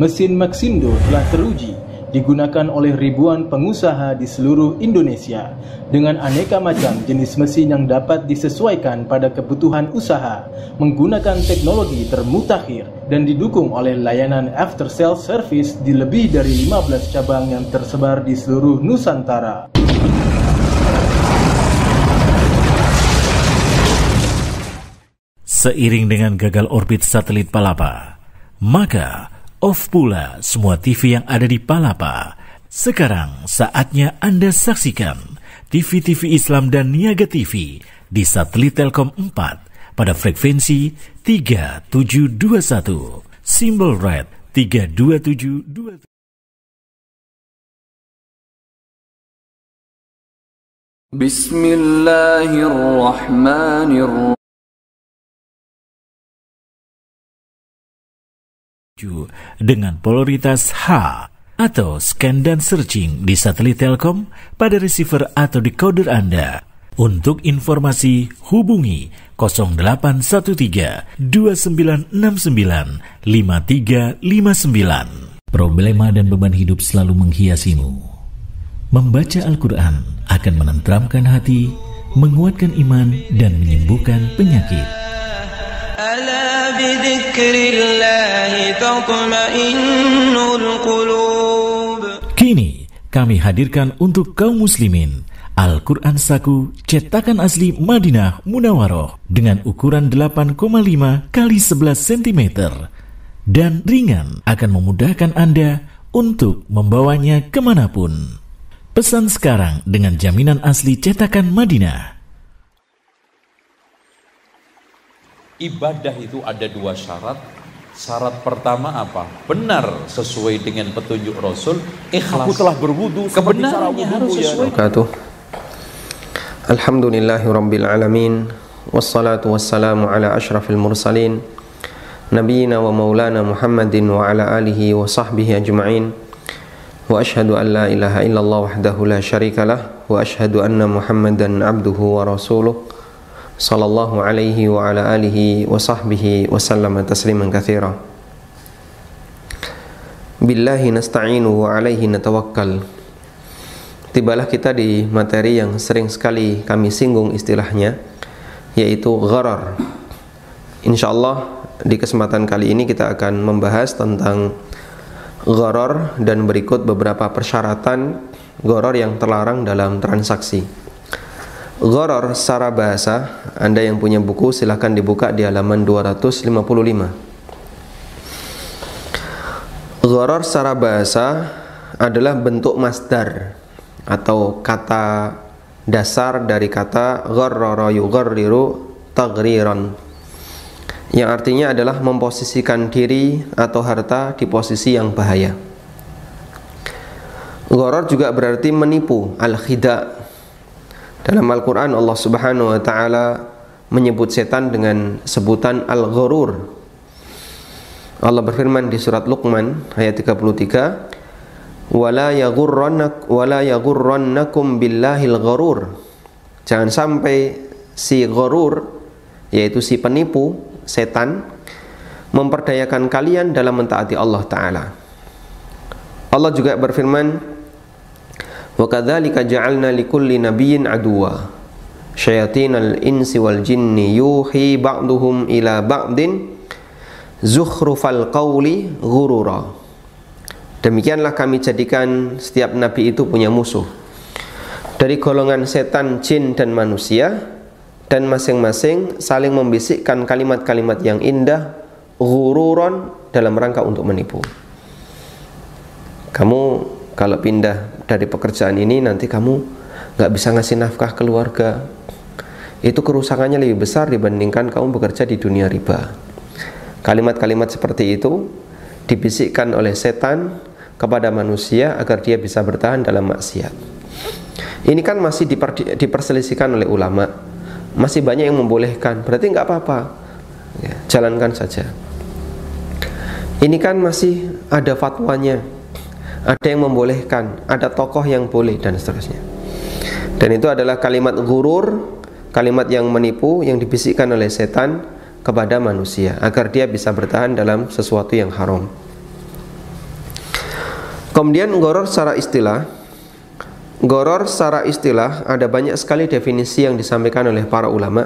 mesin Maxindo telah teruji, digunakan oleh ribuan pengusaha di seluruh Indonesia dengan aneka macam jenis mesin yang dapat disesuaikan pada kebutuhan usaha, menggunakan teknologi termutakhir dan didukung oleh layanan after sales service di lebih dari 15 cabang yang tersebar di seluruh Nusantara. Seiring dengan gagal orbit satelit Palapa, maka off pula semua TV yang ada di Palapa. Sekarang saatnya Anda saksikan TV-TV Islam dan Niaga TV di satelit Telkom 4 pada frekuensi 3721, simbol red 32727. Bismillahirrahmanirrahim. Dengan polaritas H atau scan dan searching di satelit Telkom pada receiver atau decoder Anda. Untuk informasi hubungi 0813 2969 5359. Problema dan beban hidup selalu menghiasimu. Membaca Al-Quran akan menenteramkan hati, menguatkan iman dan menyembuhkan penyakit. Kini kami hadirkan untuk kaum muslimin Al-Quran Saku cetakan asli Madinah Munawwaroh dengan ukuran 8,5 x 11 cm dan ringan akan memudahkan Anda untuk membawanya kemanapun. Pesan sekarang dengan jaminan asli cetakan Madinah. Ibadah itu ada dua syarat. Syarat pertama apa? Benar sesuai dengan petunjuk Rasul. Ikhlas. Aku telah berwudu kebenarannya harus sesuai. Alhamdulillahirabbil alamin wassalatu wassalamu ala asyrafil mursalin nabiyina wa maulana Muhammadin wa ala alihi wa sahbihi ajma'in. Wa ashhadu an la ilaha illallah wahdahu la syarikalah wa ashhadu anna Muhammadan abduhu wa rasuluh sallallahu alaihi wa ala alihi wa sahbihi wa sallama tasliman katsira. Billahi nasta'inu wa alaihi natawakkal. Tibalah kita di materi yang sering sekali kami singgung istilahnya, yaitu gharar. Insyaallah di kesempatan kali ini kita akan membahas tentang gharar dan berikut beberapa persyaratan gharar yang terlarang dalam transaksi. Gharar secara bahasa, Anda yang punya buku silahkan dibuka di halaman 255. Gharar secara bahasa adalah bentuk masdar atau kata dasar dari kata gharrara yugharriru taghriran, yang artinya adalah memposisikan diri atau harta di posisi yang bahaya. Gharar juga berarti menipu, al-khida'. Dalam Al-Quran Allah Subhanahu wa Ta'ala menyebut setan dengan sebutan al-gharur. Allah berfirman di surat Luqman ayat 33, wala yaghurrannakum billahil gharur. Jangan sampai si gharur, yaitu si penipu, setan, memperdayakan kalian dalam mentaati Allah Ta'ala. Allah juga berfirman, wa kadzalika ja'alna likulli nabiyyin aduwwa syayatinal insi wal jinni yuhi ba'duhum ila ba'din zukhrufal qawli ghurura. Demikianlah kami jadikan setiap nabi itu punya musuh dari golongan setan, jin dan manusia, dan masing-masing saling membisikkan kalimat-kalimat yang indah, ghururan, dalam rangka untuk menipu. Kamu kalau pindah dari pekerjaan ini nanti kamu nggak bisa ngasih nafkah keluarga. Itu kerusakannya lebih besar dibandingkan kamu bekerja di dunia riba. Kalimat-kalimat seperti itu dibisikkan oleh setan kepada manusia agar dia bisa bertahan dalam maksiat. Ini kan masih diperselisihkan oleh ulama. Masih banyak yang membolehkan, berarti nggak apa-apa ya, jalankan saja. Ini kan masih ada fatwanya, ada yang membolehkan, ada tokoh yang boleh, dan seterusnya. Dan itu adalah kalimat ghurur, kalimat yang menipu, yang dibisikkan oleh setan kepada manusia agar dia bisa bertahan dalam sesuatu yang haram. Kemudian gharar secara istilah. Gharar secara istilah ada banyak sekali definisi yang disampaikan oleh para ulama,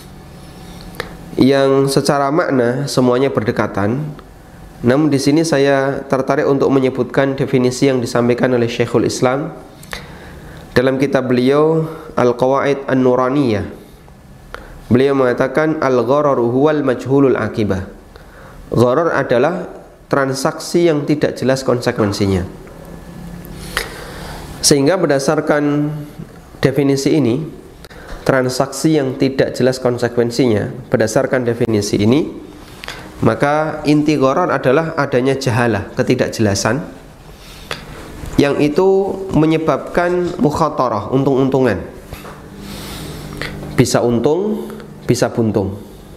yang secara makna semuanya berdekatan. Namun di sini saya tertarik untuk menyebutkan definisi yang disampaikan oleh Syekhul Islam dalam kitab beliau Al-Qawaid An-Nuraniyah. Beliau mengatakan al-ghararu huwal majhulul akibah. Gharar adalah transaksi yang tidak jelas konsekuensinya. Sehingga berdasarkan definisi ini, transaksi yang tidak jelas konsekuensinya, berdasarkan definisi ini, maka inti gharar adalah adanya jahalah, ketidakjelasan, yang itu menyebabkan mukhatarah, untung-untungan. Bisa untung, bisa buntung.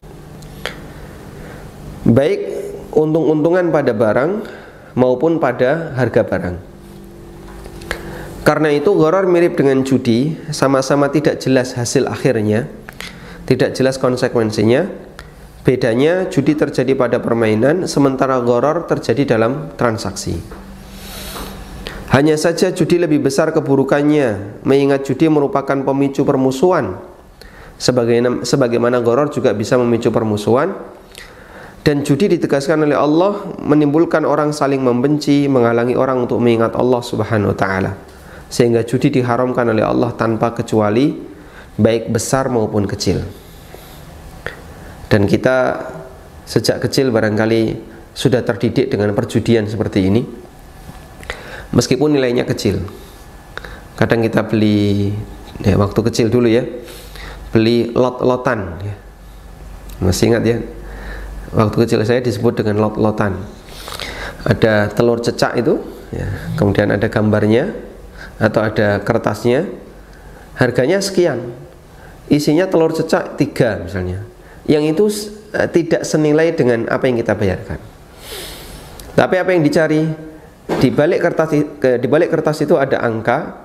Baik untung-untungan pada barang maupun pada harga barang. Karena itu gharar mirip dengan judi, sama-sama tidak jelas hasil akhirnya, tidak jelas konsekuensinya. Bedanya judi terjadi pada permainan, sementara gharar terjadi dalam transaksi. Hanya saja judi lebih besar keburukannya, mengingat judi merupakan pemicu permusuhan, sebagaimana gharar juga bisa memicu permusuhan. Dan judi ditegaskan oleh Allah menimbulkan orang saling membenci, menghalangi orang untuk mengingat Allah Subhanahu wa ta'ala. Sehingga judi diharamkan oleh Allah tanpa kecuali, baik besar maupun kecil. Dan kita sejak kecil barangkali sudah terdidik dengan perjudian seperti ini, meskipun nilainya kecil. Kadang kita beli, ya, waktu kecil dulu ya, beli lot-lotan ya. Masih ingat ya, waktu kecil saya disebut dengan lot-lotan. Ada telur cecak itu ya, kemudian ada gambarnya atau ada kertasnya, harganya sekian, isinya telur cecak 3 misalnya, yang itu tidak senilai dengan apa yang kita bayarkan. Tapi apa yang dicari? Di balik kertas itu ada angka,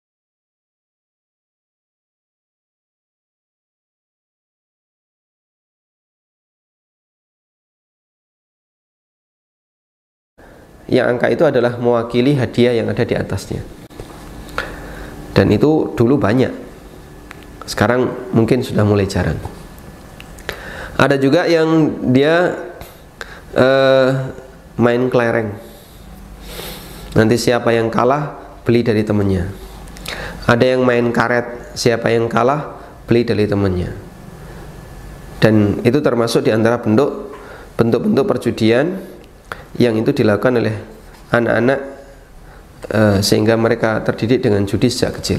yang angka itu adalah mewakili hadiah yang ada di atasnya. Dan itu dulu banyak, sekarang mungkin sudah mulai jarang. Ada juga yang dia main kelereng, nanti siapa yang kalah beli dari temannya. Ada yang main karet, siapa yang kalah beli dari temannya. Dan itu termasuk di antara bentuk-bentuk perjudian yang itu dilakukan oleh anak-anak, sehingga mereka terdidik dengan judi sejak kecil.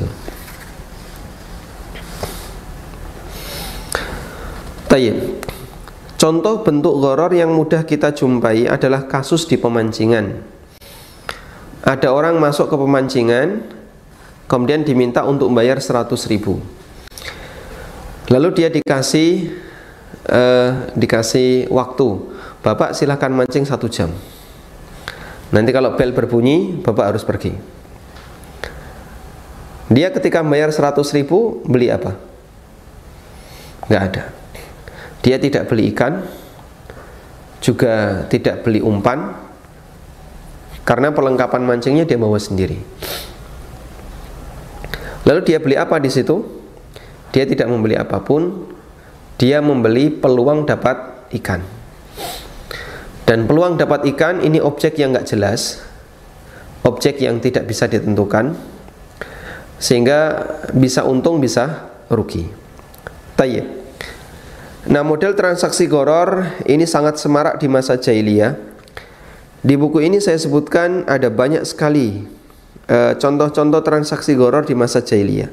Tayyib. Contoh bentuk gharar yang mudah kita jumpai adalah kasus di pemancingan. Ada orang masuk ke pemancingan, kemudian diminta untuk membayar 100.000. Lalu dia dikasih waktu, Bapak silahkan mancing 1 jam. Nanti kalau bel berbunyi, Bapak harus pergi. Dia ketika membayar 100.000, beli apa? Nggak ada. Dia tidak beli ikan, juga tidak beli umpan, karena perlengkapan mancingnya dia bawa sendiri. Lalu dia beli apa di situ? Dia tidak membeli apapun, dia membeli peluang dapat ikan. Dan peluang dapat ikan ini objek yang nggak jelas, objek yang tidak bisa ditentukan, sehingga bisa untung bisa rugi. Tayyib. Nah, model transaksi gharar ini sangat semarak di masa jahiliyah. Di buku ini saya sebutkan ada banyak sekali contoh-contoh transaksi gharar di masa jahiliyah.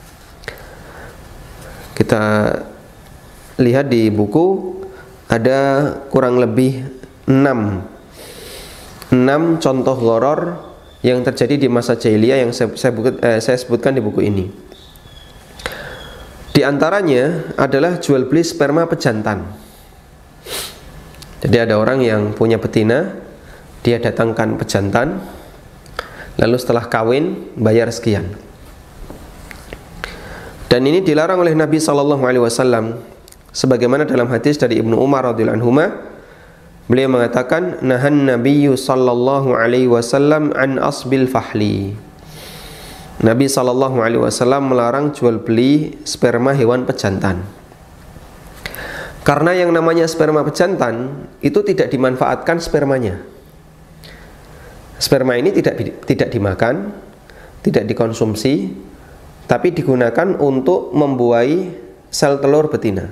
Kita lihat di buku ada kurang lebih 6 contoh gharar yang terjadi di masa jahiliyah yang saya sebutkan di buku ini. Di antaranya adalah jual beli sperma pejantan. Jadi ada orang yang punya betina, dia datangkan pejantan, lalu setelah kawin bayar sekian. Dan ini dilarang oleh Nabi SAW, sebagaimana dalam hadis dari Ibnu Umar radhiyallahu anhu, Beliau mengatakan, nahan Nabiyyu sallallahu alaihi wasallam an asbil fahli. Nabi sallallahu alaihi wasallam melarang jual beli sperma hewan pejantan. Karena yang namanya sperma pejantan itu tidak dimanfaatkan spermanya. Sperma ini tidak dimakan, tidak dikonsumsi, tapi digunakan untuk membuai sel telur betina.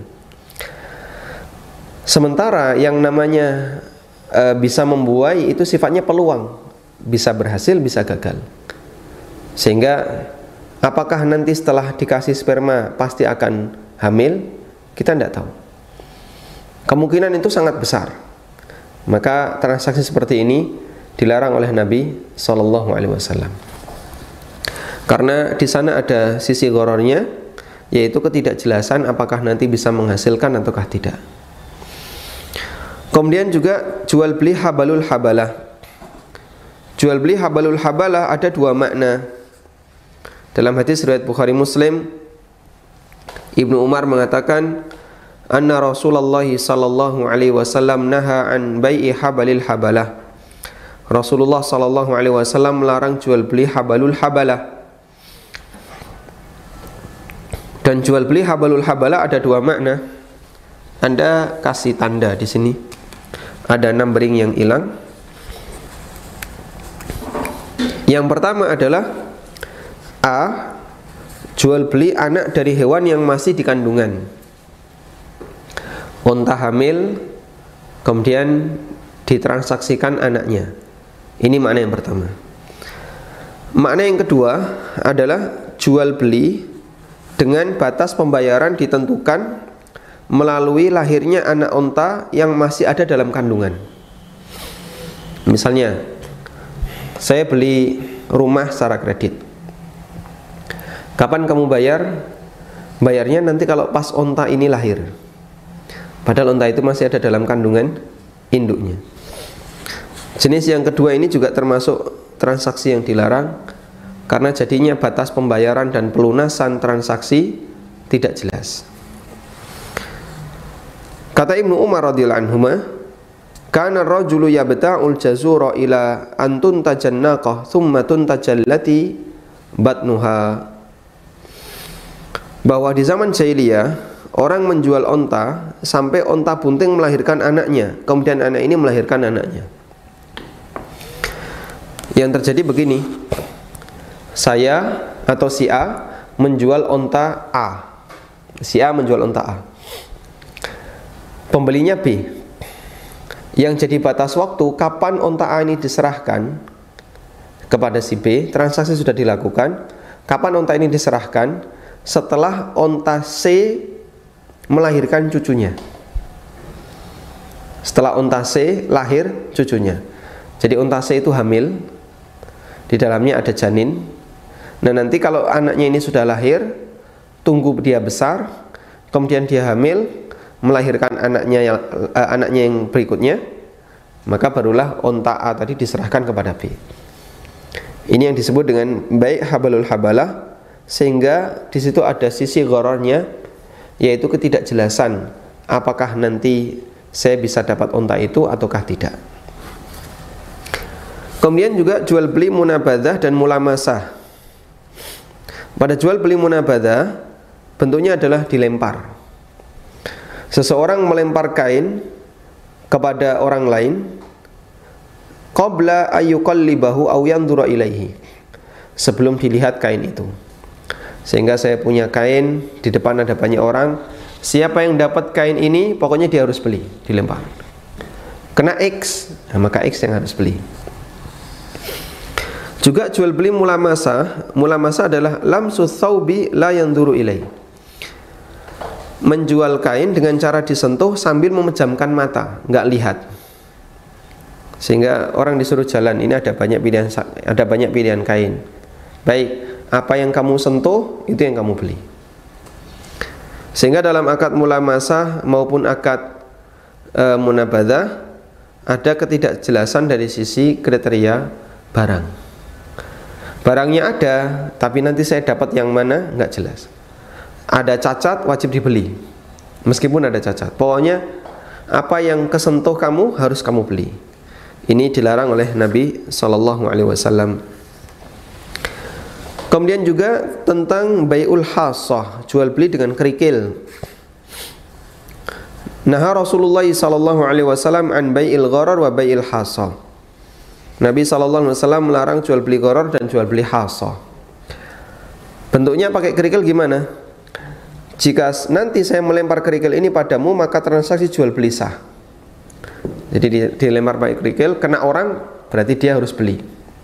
Sementara yang namanya bisa membuai itu sifatnya peluang, bisa berhasil, bisa gagal. Sehingga apakah nanti setelah dikasih sperma pasti akan hamil? Kita tidak tahu. Kemungkinan itu sangat besar. Maka transaksi seperti ini dilarang oleh Nabi SAW. Karena di sana ada sisi ghorornya, yaitu ketidakjelasan apakah nanti bisa menghasilkan ataukah tidak. Kemudian juga jual beli habalul habalah. Jual beli habalul habalah ada dua makna. Dalam hadis riwayat Bukhari Muslim, Ibnu Umar mengatakan, anna Rasulullah sallallahu alaihi wasallam naha an bai'i habalil habalah. Rasulullah sallallahu alaihi wasallam melarang jual beli habalul habalah. Dan jual beli habalul habalah ada dua makna. Anda kasih tanda di sini. Ada numbering yang hilang. Yang pertama adalah A, jual beli anak dari hewan yang masih di kandungan. Unta hamil, kemudian ditransaksikan anaknya. Ini makna yang pertama. Makna yang kedua adalah jual beli dengan batas pembayaran ditentukan melalui lahirnya anak unta yang masih ada dalam kandungan. Misalnya, saya beli rumah secara kredit. Kapan kamu bayar? Bayarnya nanti kalau pas unta ini lahir. Padahal unta itu masih ada dalam kandungan induknya. Jenis yang kedua ini juga termasuk transaksi yang dilarang, karena jadinya batas pembayaran dan pelunasan transaksi tidak jelas. Kata Ibnu Umar radhiyallahu anhuma, kana ar-rajulu yabta'ul jazura ila antun tajannaqah thumma tuntajallati batnuha. Bahwa di zaman jahiliyah orang menjual onta sampai onta bunting melahirkan anaknya, kemudian anak ini melahirkan anaknya. Yang terjadi begini, saya atau si A menjual onta A. Si A menjual onta A. Pembelinya B. Yang jadi batas waktu kapan onta A ini diserahkan kepada si B, transaksi sudah dilakukan. Kapan onta ini diserahkan? Setelah onta C melahirkan cucunya. Setelah onta C lahir cucunya. Jadi onta C itu hamil, di dalamnya ada janin. Nah nanti kalau anaknya ini sudah lahir, tunggu dia besar, kemudian dia hamil, melahirkan anaknya yang berikutnya, maka barulah onta A tadi diserahkan kepada B. Ini yang disebut dengan baik habalul habalah, sehingga di situ ada sisi ghorornya, yaitu ketidakjelasan apakah nanti saya bisa dapat onta itu ataukah tidak. Kemudian juga jual beli munabadah dan mulamasah. Pada jual beli munabadah bentuknya adalah dilempar. Seseorang melempar kain kepada orang lain qabla ayyuqallibahu aw yanzura ilaihi, sebelum dilihat kain itu. Sehingga saya punya kain, di depan ada banyak orang, siapa yang dapat kain ini pokoknya dia harus beli, dilempar. Kena X, nah maka X yang harus beli. Juga jual beli mulamasa. Mulamasa adalah lamsu thawbi la yanzuru ilaihi, menjual kain dengan cara disentuh sambil memejamkan mata, nggak lihat. Sehingga orang disuruh jalan, ini ada banyak pilihan kain. Baik, apa yang kamu sentuh itu yang kamu beli. Sehingga dalam akad mulamasah maupun akad munabadah ada ketidakjelasan dari sisi kriteria barang. Barangnya ada, tapi nanti saya dapat yang mana nggak jelas. Ada cacat, wajib dibeli meskipun ada cacat. Pokoknya apa yang kesentuh kamu harus kamu beli. Ini dilarang oleh Nabi SAW. Kemudian juga tentang bai'ul hassah, jual beli dengan kerikil. Naha Rasulullah SAW an bai'il gharar wa bai'il hassah. Nabi SAW melarang jual beli gharar dan jual beli hassah. Bentuknya pakai kerikil gimana? Jika nanti saya melempar kerikil ini padamu, maka transaksi jual beli sah. Jadi dilempar pakai kerikil, kena orang, berarti dia harus beli.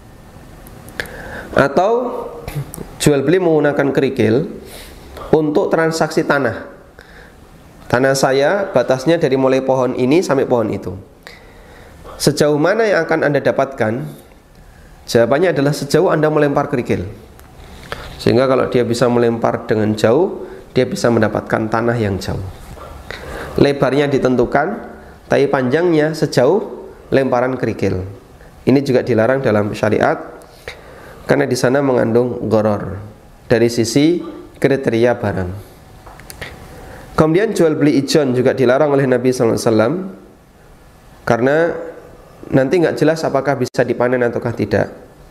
Atau jual beli menggunakan kerikil untuk transaksi tanah. Tanah saya batasnya dari mulai pohon ini sampai pohon itu. Sejauh mana yang akan Anda dapatkan? Jawabannya adalah sejauh Anda melempar kerikil. Sehingga kalau dia bisa melempar dengan jauh, dia bisa mendapatkan tanah yang jauh. Lebarnya ditentukan, tapi panjangnya sejauh lemparan kerikil. Ini juga dilarang dalam syariat karena di sana mengandung gharar dari sisi kriteria barang. Kemudian jual beli ijon juga dilarang oleh Nabi SAW karena nanti nggak jelas apakah bisa dipanen ataukah tidak.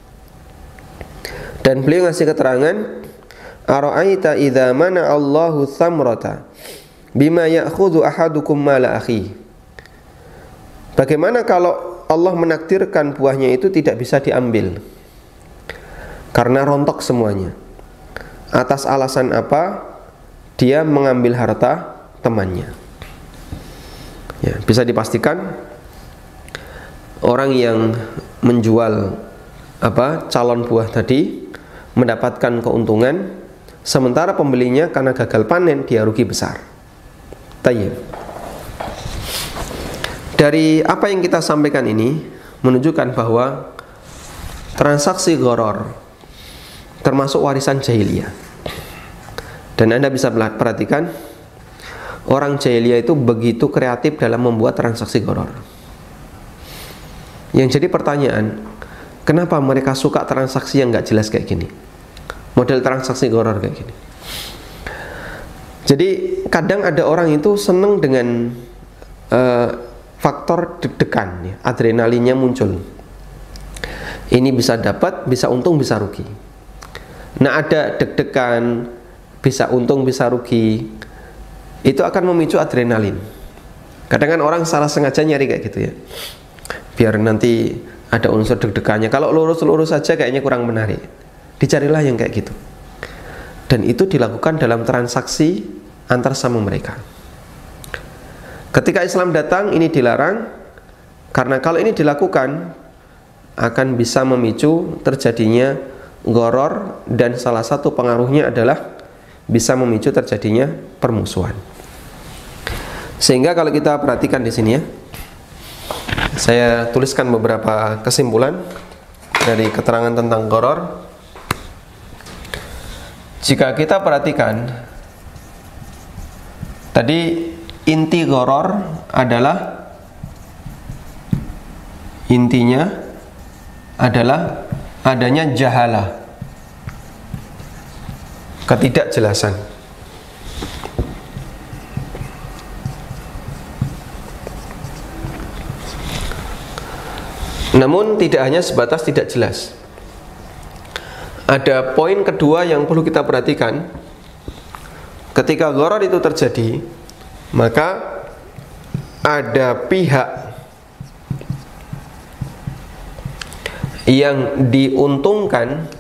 Dan beliau ngasih keterangan, ara'aita idza mana Allahu thamrata bima ya'khudhu ahadukum mala akhi. Bagaimana kalau Allah menakdirkan buahnya itu tidak bisa diambil karena rontok semuanya? Atas alasan apa dia mengambil harta temannya? Ya, bisa dipastikan orang yang menjual calon buah tadi mendapatkan keuntungan, sementara pembelinya karena gagal panen dia rugi besar. Tayyib. Dari apa yang kita sampaikan ini menunjukkan bahwa transaksi gharar termasuk warisan jahiliyah. Dan Anda bisa perhatikan orang jahiliyah itu begitu kreatif dalam membuat transaksi gharar. Yang jadi pertanyaan, kenapa mereka suka transaksi yang nggak jelas kayak gini? Model transaksi gharar kayak gini. Jadi kadang ada orang itu seneng dengan faktor deg-degan, ya, adrenalinnya muncul. Ini bisa dapat, bisa untung, bisa rugi. Nah, ada deg-degan, bisa untung, bisa rugi, itu akan memicu adrenalin. Kadang kan orang salah sengaja nyari kayak gitu ya, biar nanti ada unsur deg-degannya. Kalau lurus-lurus saja kayaknya kurang menarik, dicarilah yang kayak gitu. Dan itu dilakukan dalam transaksi antar sama mereka. Ketika Islam datang, ini dilarang, karena kalau ini dilakukan akan bisa memicu terjadinya gharar, dan salah satu pengaruhnya adalah bisa memicu terjadinya permusuhan. Sehingga kalau kita perhatikan di sini ya, saya tuliskan beberapa kesimpulan dari keterangan tentang gharar. Jika kita perhatikan tadi, inti gharar adalah adanya jahalah, ketidakjelasan. Namun tidak hanya sebatas tidak jelas. Ada poin kedua yang perlu kita perhatikan. Ketika gharar itu terjadi, maka ada pihak yang diuntungkan,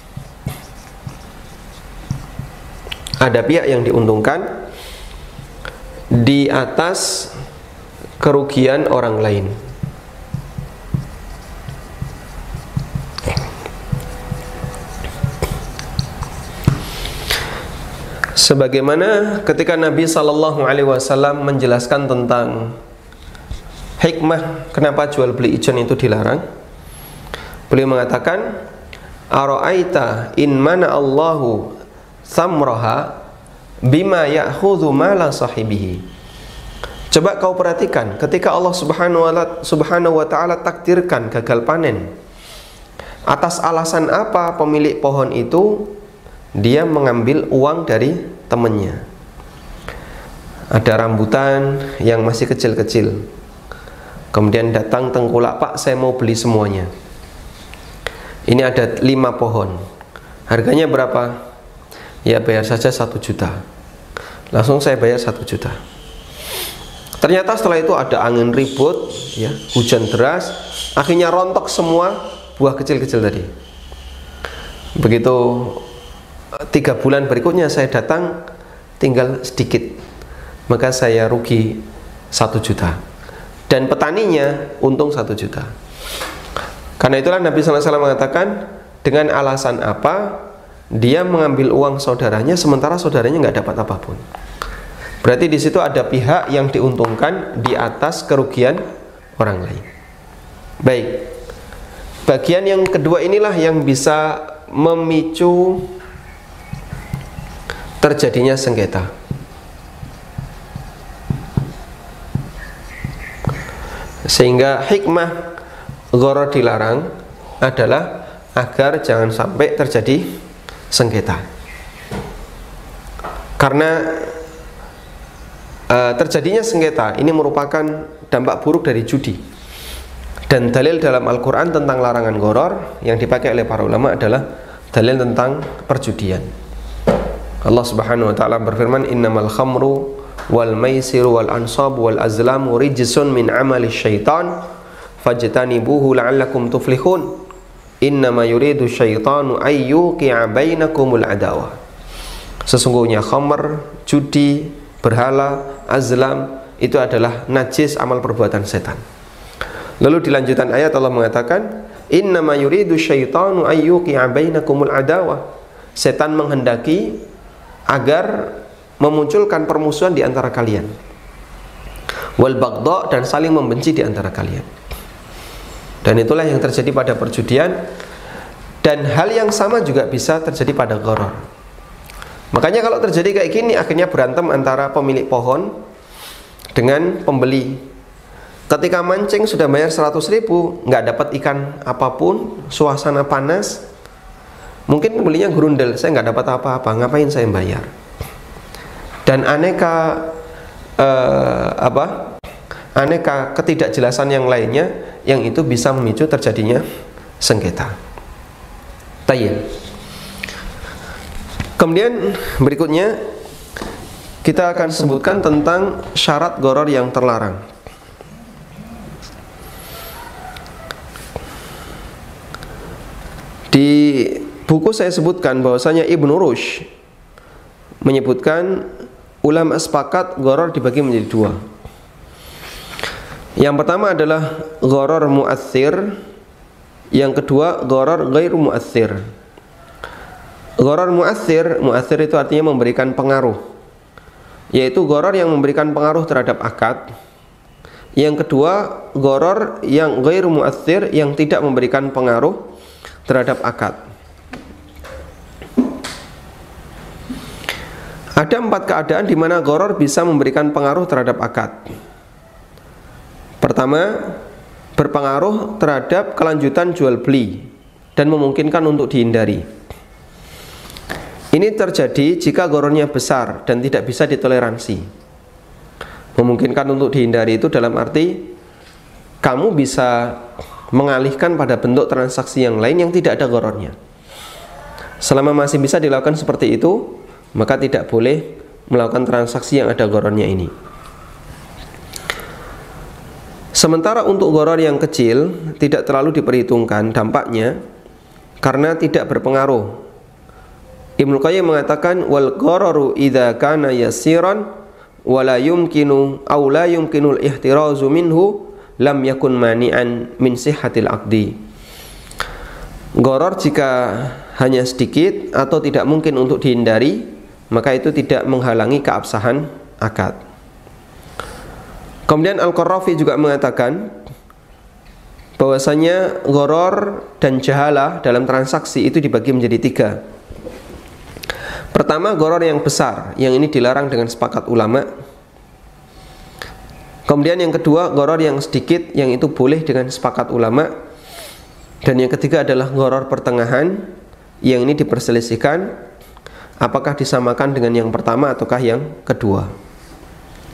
di atas kerugian orang lain. Sebagaimana ketika Nabi SAW menjelaskan tentang hikmah kenapa jual beli ijon itu dilarang, beliau mengatakan, ara'aita in mana Allahu samraha bima ya'khudhu mala sahibihi. Coba kau perhatikan, ketika Allah subhanahu wa ta'ala takdirkan gagal panen, atas alasan apa pemilik pohon itu dia mengambil uang dari temannya? Ada rambutan yang masih kecil-kecil. Kemudian datang tengkulak, "Pak, saya mau beli semuanya. Ini ada 5 pohon. Harganya berapa?" "Ya, bayar saja 1 juta. Langsung saya bayar 1 juta. Ternyata setelah itu ada angin ribut, ya, hujan deras, akhirnya rontok semua buah kecil-kecil tadi. Begitu 3 bulan berikutnya saya datang, tinggal sedikit, maka saya rugi 1 juta. Dan petaninya untung 1 juta. Karena itulah Nabi SAW mengatakan, dengan alasan apa dia mengambil uang saudaranya sementara saudaranya nggak dapat apapun. Berarti di situ ada pihak yang diuntungkan di atas kerugian orang lain. Baik. Bagian yang kedua inilah yang bisa memicu terjadinya sengketa. Sehingga hikmah gharar dilarang adalah agar jangan sampai terjadi sengketa. Karena terjadinya sengketa ini merupakan dampak buruk dari judi. Dan dalil dalam Al-Quran tentang larangan gharar yang dipakai oleh para ulama adalah dalil tentang perjudian. Allah Subhanahu wa taala berfirman, "Innamal khamru wal maisiru wal ansabu wal azlamu rijsun min amali syaitan fajtanibuhu la'allakum tuflihun. Innama yuridu syaitanu ayyuqi'a bainakumul adawah." Sesungguhnya khamr, judi, berhala, azlam itu adalah najis amal perbuatan setan. Lalu di lanjutan ayat Allah mengatakan, "Innama yuridu syaitanu ayyuqi'a bainakumul adawah." Setan menghendaki agar memunculkan permusuhan di antara kalian. Wal baghdha, dan saling membenci di antara kalian. Dan itulah yang terjadi pada perjudian. Dan hal yang sama juga bisa terjadi pada gharar. Makanya kalau terjadi kayak gini, akhirnya berantem antara pemilik pohon dengan pembeli. Ketika mancing sudah bayar 100.000, nggak dapat ikan apapun, suasana panas. Mungkin pembelinya gerundel, "Saya nggak dapat apa-apa, ngapain saya bayar?" Dan aneka aneka ketidakjelasan yang lainnya yang itu bisa memicu terjadinya sengketa. Tayyib. Kemudian berikutnya kita akan sebutkan tentang syarat gharar yang terlarang. Di buku saya sebutkan bahwasanya Ibnu Rushd menyebutkan ulama sepakat gharar dibagi menjadi 2. Yang pertama adalah gharar mu'athir, yang kedua gharar ghairu mu'athir. Gharar mu'athir itu artinya memberikan pengaruh, yaitu gharar yang memberikan pengaruh terhadap akad. Yang kedua gharar yang ghairu mu'athir, yang tidak memberikan pengaruh terhadap akad. Ada 4 keadaan di mana gharar bisa memberikan pengaruh terhadap akad. Pertama, berpengaruh terhadap kelanjutan jual beli dan memungkinkan untuk dihindari. Ini terjadi jika ghararnya besar dan tidak bisa ditoleransi. Memungkinkan untuk dihindari itu dalam arti kamu bisa mengalihkan pada bentuk transaksi yang lain yang tidak ada ghararnya. Selama masih bisa dilakukan seperti itu, maka tidak boleh melakukan transaksi yang ada ghararnya ini. Sementara untuk gharar yang kecil tidak terlalu diperhitungkan dampaknya karena tidak berpengaruh. Ibnu Qayyim mengatakan, "Wal ghararu idza kana yasiran wa la yumkinu aw la yumkinul ihtirazu minhu lam yakun mani'an min sihhatil aqdi." Gharar jika hanya sedikit atau tidak mungkin untuk dihindari, maka itu tidak menghalangi keabsahan akad. Kemudian Al-Qarrafi juga mengatakan bahwasanya gharar dan jahalah dalam transaksi itu dibagi menjadi 3. Pertama, gharar yang besar, yang ini dilarang dengan sepakat ulama. Kemudian yang kedua, gharar yang sedikit, yang itu boleh dengan sepakat ulama. Dan yang ketiga adalah gharar pertengahan, yang ini diperselisihkan apakah disamakan dengan yang pertama ataukah yang kedua.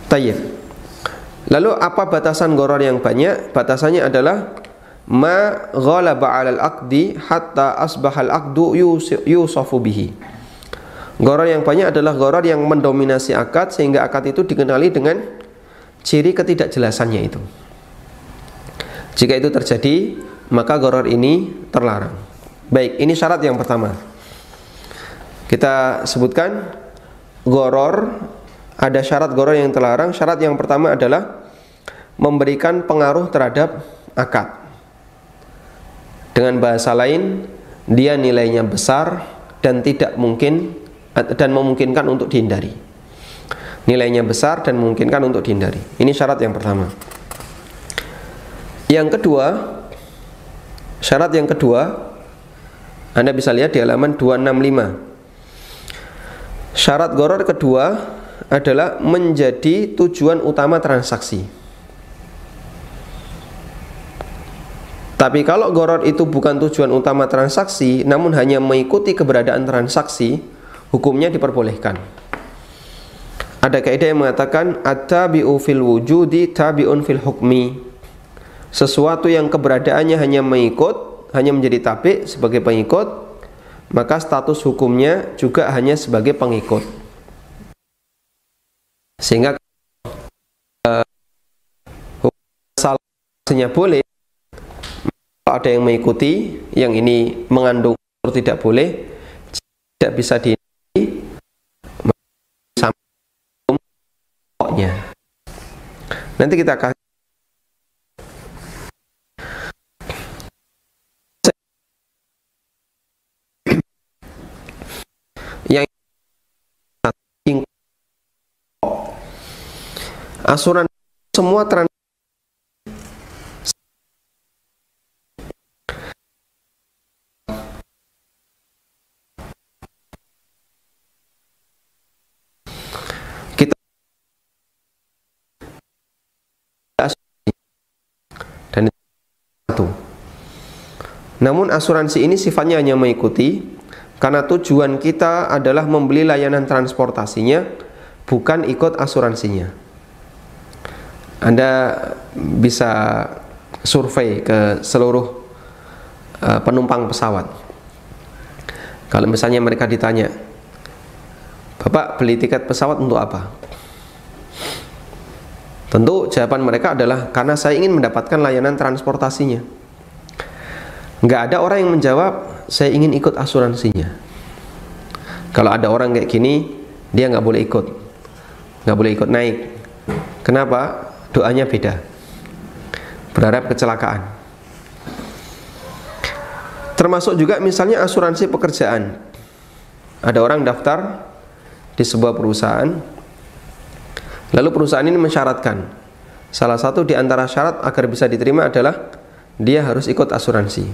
Tayyib. Lalu apa batasan gharar yang banyak? Batasannya adalah ma ghalaba 'alal aqdi hatta asbahal aqdu yusafu bihi. Gharar yang banyak adalah gharar yang mendominasi akad sehingga akad itu dikenali dengan ciri ketidakjelasannya itu. Jika itu terjadi, maka gharar ini terlarang. Baik, ini syarat yang pertama. Kita sebutkan gharar, ada syarat gharar yang terlarang. Syarat yang pertama adalah memberikan pengaruh terhadap akad. Dengan bahasa lain, dia nilainya besar dan tidak mungkin dan memungkinkan untuk dihindari. Nilainya besar dan memungkinkan untuk dihindari. Ini syarat yang pertama. Yang kedua, syarat yang kedua, Anda bisa lihat di halaman 265. Syarat gharar kedua adalah menjadi tujuan utama transaksi. Tapi kalau gharar itu bukan tujuan utama transaksi, namun hanya mengikuti keberadaan transaksi, hukumnya diperbolehkan. Ada kaidah yang mengatakan at-tabi'u fil wujudi tabi'un fil hukmi. Sesuatu yang keberadaannya hanya mengikut, hanya menjadi tabi' sebagai pengikut, maka status hukumnya juga hanya sebagai pengikut. Sehingga hukumnya boleh, kalau ada yang mengikuti, yang ini mengandung tidak boleh, tidak bisa dihindari, sampai nanti kita akan yang asuransi semua transaksi kita dan itu. Namun asuransi ini sifatnya hanya mengikuti, karena tujuan kita adalah membeli layanan transportasinya, bukan ikut asuransinya. Anda bisa survei ke seluruh penumpang pesawat. Kalau misalnya mereka ditanya, Bapak beli tiket pesawat untuk apa? Tentu jawaban mereka adalah karena saya ingin mendapatkan layanan transportasinya. Nggak ada orang yang menjawab saya ingin ikut asuransinya. Kalau ada orang kayak gini, dia nggak boleh ikut naik. Kenapa? Doanya beda, berharap kecelakaan. Termasuk juga misalnya asuransi pekerjaan. Ada orang daftar di sebuah perusahaan, lalu perusahaan ini mensyaratkan, salah satu di antara syarat agar bisa diterima adalah dia harus ikut asuransi.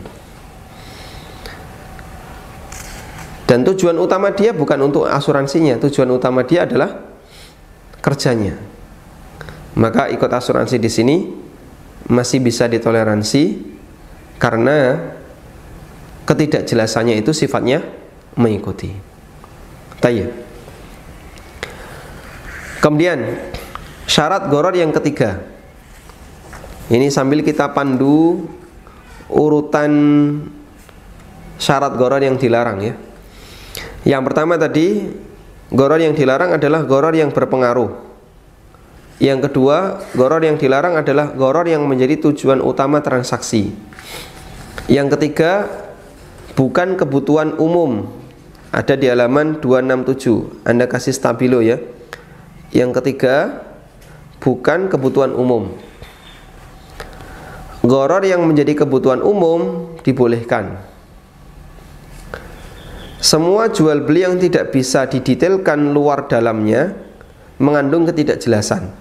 Dan tujuan utama dia bukan untuk asuransinya, tujuan utama dia adalah kerjanya. Maka ikut asuransi di sini masih bisa ditoleransi karena ketidakjelasannya itu sifatnya mengikuti. Tayyib. Kemudian syarat gharar yang ketiga. Ini sambil kita pandu urutan syarat gharar yang dilarang ya. Yang pertama tadi, gharar yang dilarang adalah gharar yang berpengaruh. Yang kedua, gharar yang dilarang adalah gharar yang menjadi tujuan utama transaksi. Yang ketiga, bukan kebutuhan umum. Ada di halaman 267. Anda kasih stabilo ya. Yang ketiga, bukan kebutuhan umum. Gharar yang menjadi kebutuhan umum dibolehkan. Semua jual beli yang tidak bisa didetailkan luar dalamnya mengandung ketidakjelasan.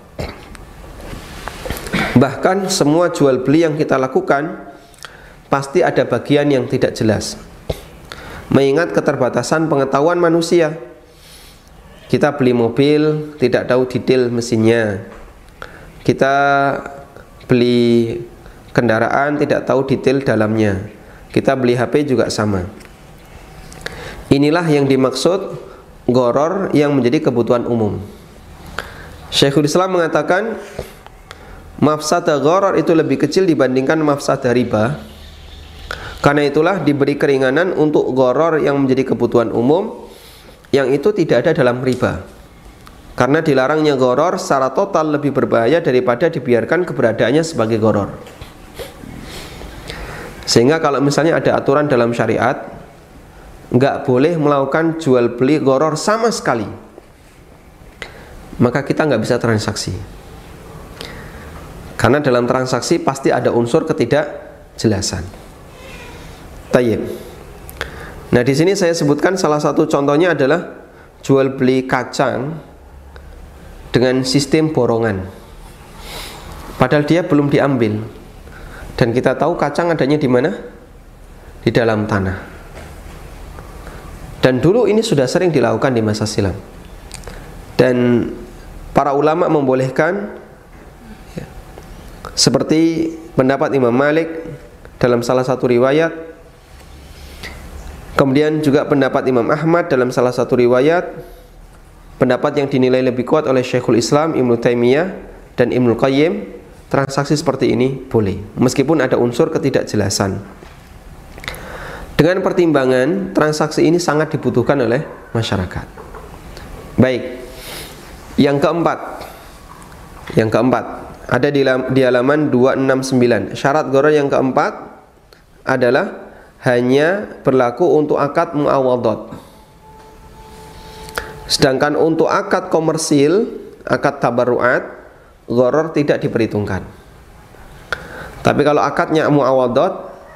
Bahkan semua jual beli yang kita lakukan pasti ada bagian yang tidak jelas. Mengingat keterbatasan pengetahuan manusia. Kita beli mobil tidak tahu detail mesinnya. Kita beli kendaraan tidak tahu detail dalamnya. Kita beli HP juga sama. Inilah yang dimaksud gharar yang menjadi kebutuhan umum. Syekhul Islam mengatakan mafsadah gharar itu lebih kecil dibandingkan mafsadah riba. Karena itulah diberi keringanan untuk gharar yang menjadi kebutuhan umum, yang itu tidak ada dalam riba. Karena dilarangnya gharar secara total lebih berbahaya daripada dibiarkan keberadaannya sebagai gharar. Sehingga kalau misalnya ada aturan dalam syariat, nggak boleh melakukan jual beli gharar sama sekali, maka kita nggak bisa transaksi. Karena dalam transaksi pasti ada unsur ketidakjelasan. Tayyib. Nah, di sini saya sebutkan salah satu contohnya adalah jual beli kacang dengan sistem borongan. Padahal dia belum diambil. Dan kita tahu kacang adanya di mana? Di dalam tanah. Dan dulu ini sudah sering dilakukan di masa silam. Dan para ulama membolehkan, seperti pendapat Imam Malik dalam salah satu riwayat, kemudian juga pendapat Imam Ahmad dalam salah satu riwayat, pendapat yang dinilai lebih kuat oleh Syekhul Islam Ibnu Taimiyah dan Ibnu Qayyim, transaksi seperti ini boleh meskipun ada unsur ketidakjelasan. Dengan pertimbangan transaksi ini sangat dibutuhkan oleh masyarakat. Baik. Yang keempat ada di halaman 269. Syarat gharar yang keempat adalah hanya berlaku untuk akad muawadhat. Sedangkan untuk akad komersil, akad tabarruat, gharar tidak diperhitungkan. Tapi kalau akadnya muawadhat,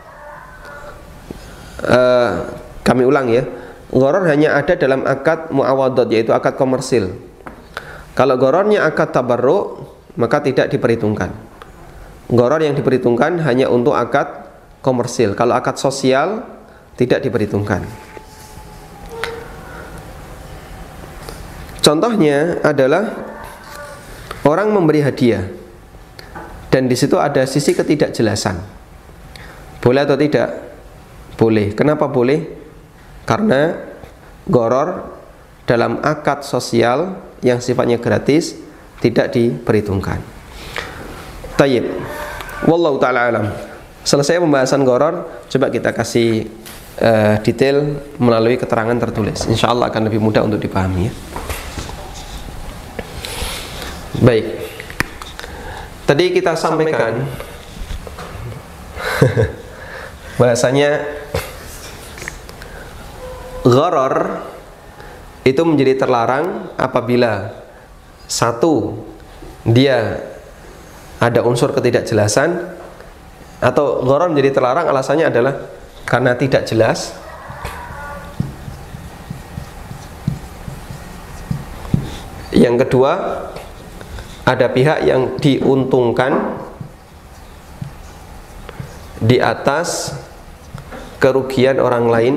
kami ulang ya, gharar hanya ada dalam akad muawadhat, yaitu akad komersil. Kalau ghararnya akad tabarru', maka tidak diperhitungkan. Gharar yang diperhitungkan hanya untuk akad komersil. Kalau akad sosial tidak diperhitungkan. Contohnya adalah orang memberi hadiah, dan di situ ada sisi ketidakjelasan. Boleh atau tidak? Boleh. Kenapa boleh? Karena gharar dalam akad sosial yang sifatnya gratis tidak diperhitungkan. Tayyib. Wallahu ta'ala alam. Selesai pembahasan gharar, coba kita kasih detail melalui keterangan tertulis. InsyaAllah akan lebih mudah untuk dipahami ya. Baik. Tadi kita sampaikan bahasanya gharar itu menjadi terlarang apabila satu, dia ada unsur ketidakjelasan, atau gharar menjadi terlarang alasannya adalah karena tidak jelas. Yang kedua, ada pihak yang diuntungkan di atas kerugian orang lain.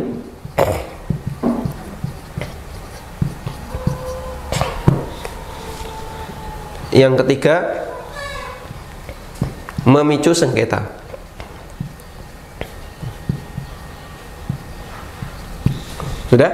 Yang ketiga, memicu sengketa. Sudah?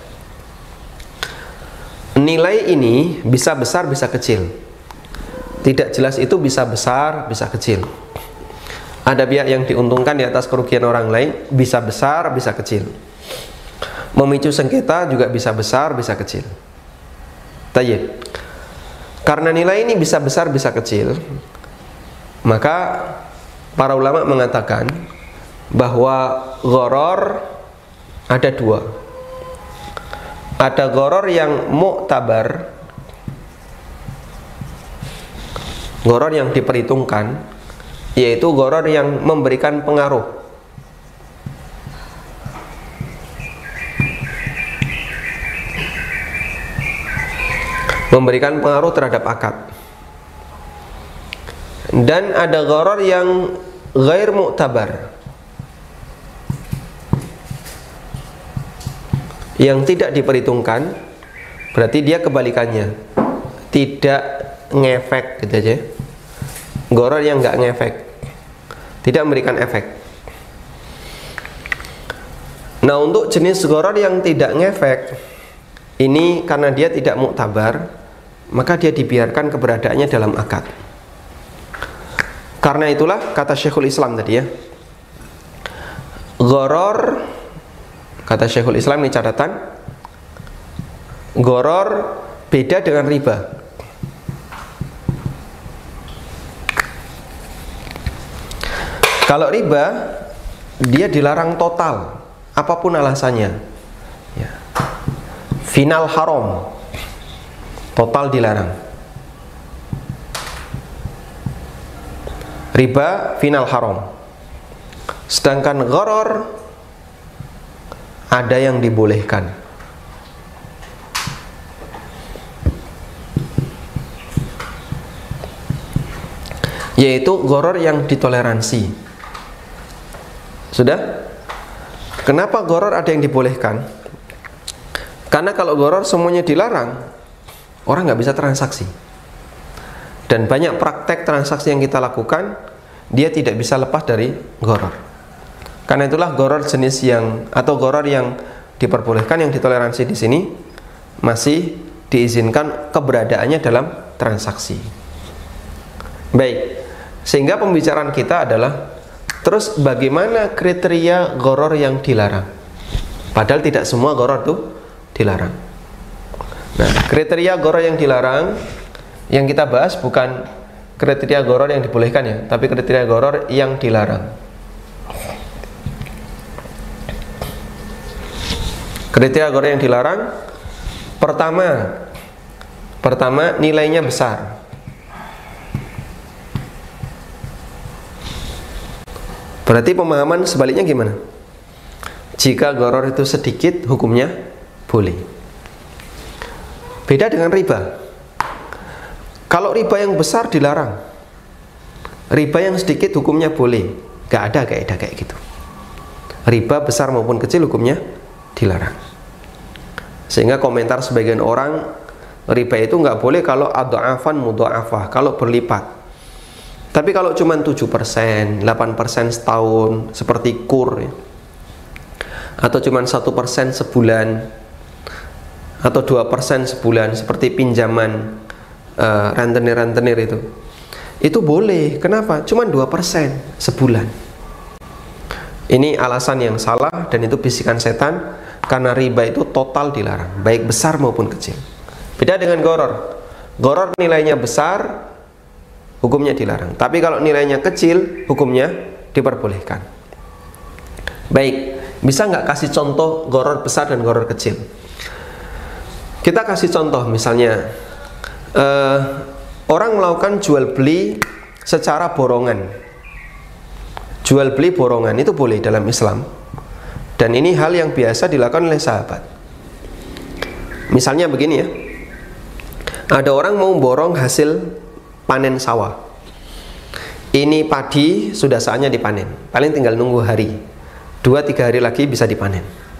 Nilai ini bisa besar, bisa kecil. Tidak jelas itu bisa besar, bisa kecil. Ada pihak yang diuntungkan di atas kerugian orang lain, bisa besar, bisa kecil. Memicu sengketa juga bisa besar, bisa kecil. Tayyib. Karena nilai ini bisa besar, bisa kecil, maka para ulama mengatakan bahwa gharar ada dua. Ada gharar yang mu'tabar, gharar yang diperhitungkan, yaitu gharar yang memberikan pengaruh. Memberikan pengaruh terhadap akad. Dan ada gharar yang ghair mu'tabar, yang tidak diperhitungkan, berarti dia kebalikannya, tidak ngefek gitu aja. Gharar yang nggak ngefek, tidak memberikan efek. Nah, untuk jenis gharar yang tidak ngefek ini, karena dia tidak mu'tabar, maka dia dibiarkan keberadaannya dalam akad. Karena itulah kata Syekhul Islam tadi ya, gharar, kata Syekhul Islam ini catatan, gharar beda dengan riba. Kalau riba, dia dilarang total, apapun alasannya ya. Final haram, total dilarang. Riba final haram. Sedangkan gharar ada yang dibolehkan. Yaitu gharar yang ditoleransi. Sudah? Kenapa gharar ada yang dibolehkan? Karena kalau gharar semuanya dilarang, orang nggak bisa transaksi. Dan banyak praktek transaksi yang kita lakukan, dia tidak bisa lepas dari gharar. Karena itulah gharar jenis yang, atau gharar yang diperbolehkan, yang ditoleransi di sini masih diizinkan keberadaannya dalam transaksi. Baik, sehingga pembicaraan kita adalah terus bagaimana kriteria gharar yang dilarang. Padahal tidak semua gharar itu dilarang. Nah, kriteria gharar yang dilarang yang kita bahas bukan kriteria gharar yang dibolehkan ya, tapi kriteria gharar yang dilarang. Kriteria gharar yang dilarang, pertama nilainya besar. Berarti pemahaman sebaliknya gimana? Jika gharar itu sedikit, hukumnya boleh. Beda dengan riba. Kalau riba yang besar dilarang, riba yang sedikit hukumnya boleh. Gak ada kaidah kayak gitu. Riba besar maupun kecil hukumnya dilarang. Sehingga komentar sebagian orang, riba itu gak boleh kalau adha'afan mudha'afah, kalau berlipat. Tapi kalau cuma 7%, 8% setahun, seperti kur ya, atau cuma 1% sebulan, atau 2% sebulan, seperti pinjaman rentenir itu boleh. Kenapa? Cuma 2% sebulan. Ini alasan yang salah, dan itu bisikan setan, karena riba itu total dilarang, baik besar maupun kecil. Beda dengan gharar. Gharar nilainya besar, hukumnya dilarang. Tapi kalau nilainya kecil, hukumnya diperbolehkan. Baik, bisa nggak kasih contoh gharar besar dan gharar kecil? Kita kasih contoh, misalnya orang melakukan jual beli secara borongan. Jual beli borongan itu boleh dalam Islam, dan ini hal yang biasa dilakukan oleh sahabat. Misalnya begini ya, ada orang mau borong hasil panen sawah. Ini padi sudah saatnya dipanen, paling tinggal nunggu hari, 2-3 hari lagi bisa dipanen.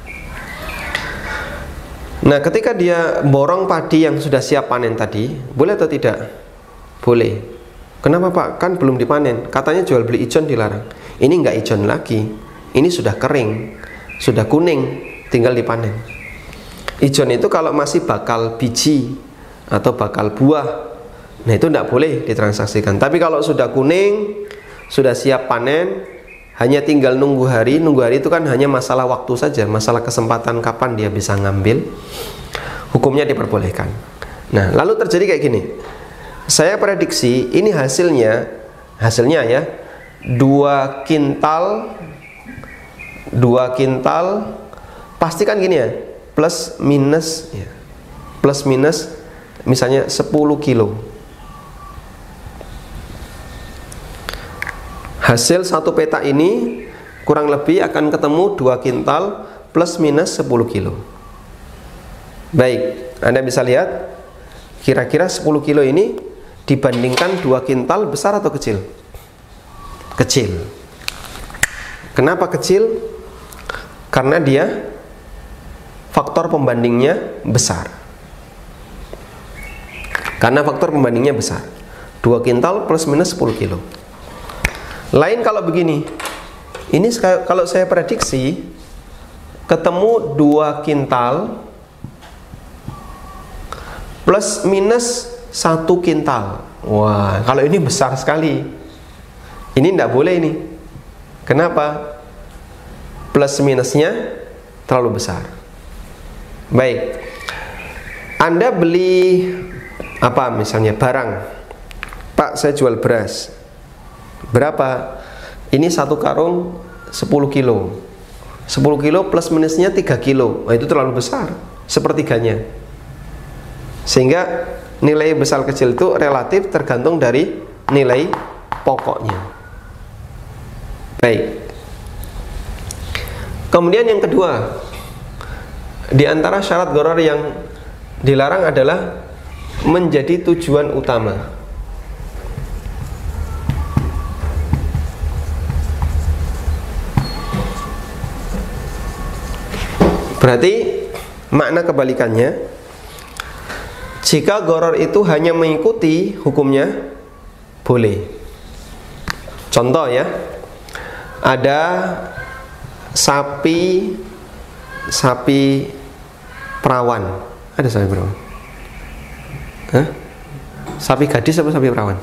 Nah, ketika dia borong padi yang sudah siap panen tadi, boleh atau tidak? Boleh. Kenapa Pak? Kan belum dipanen. Katanya jual beli ijon dilarang. Ini nggak ijon lagi, ini sudah kering, sudah kuning, tinggal dipanen. Ijon itu kalau masih bakal biji atau bakal buah, nah itu tidak boleh ditransaksikan. Tapi kalau sudah kuning, sudah siap panen, hanya tinggal nunggu hari itu kan hanya masalah waktu saja, masalah kesempatan kapan dia bisa ngambil, hukumnya diperbolehkan. Nah, lalu terjadi kayak gini, saya prediksi ini hasilnya ya 2 kintal, pasti kan gini ya, plus minus misalnya 10 kilo. Hasil satu petak ini kurang lebih akan ketemu 2 kintal plus minus 10 kilo. Baik, Anda bisa lihat kira-kira 10 kilo ini dibandingkan 2 kintal besar atau kecil? Kecil. Kenapa kecil? Karena dia faktor pembandingnya besar. Karena faktor pembandingnya besar. 2 kintal plus minus 10 kilo. Lain kalau begini, ini kalau saya prediksi ketemu 2 kintal plus minus 1 kintal. Wah, kalau ini besar sekali. Ini tidak boleh ini. Kenapa? Plus minusnya terlalu besar. Baik. Anda beli apa misalnya barang. Pak, saya jual beras. Berapa? Ini 1 karung 10 kilo. 10 kilo plus minusnya 3 kilo. Nah, itu terlalu besar, sepertiganya. Sehingga nilai besar kecil itu relatif tergantung dari nilai pokoknya. Baik. Kemudian yang kedua, di antara syarat gharar yang dilarang adalah menjadi tujuan utama. Berarti makna kebalikannya, jika gharar itu hanya mengikuti, hukumnya boleh. Contoh ya, ada sapi perawan. Ada sapi perawan? Hah? Sapi gadis apa sapi perawan?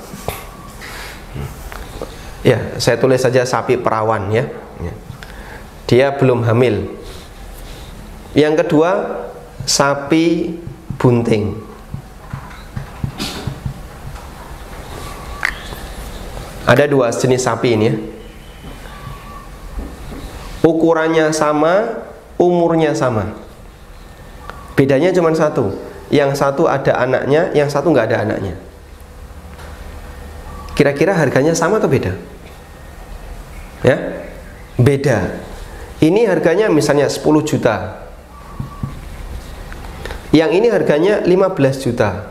Ya, saya tulis saja sapi perawan ya. Dia belum hamil. Yang kedua, sapi bunting. Ada 2 jenis sapi ini ya. Ukurannya sama, umurnya sama. Bedanya cuma 1. Yang satu ada anaknya, yang satu nggak ada anaknya. Kira-kira harganya sama atau beda? Ya, beda. Ini harganya misalnya 10 juta. Yang ini harganya 15 juta.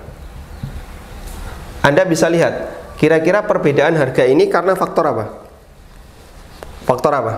Anda bisa lihat, kira-kira perbedaan harga ini karena faktor apa? Faktor apa?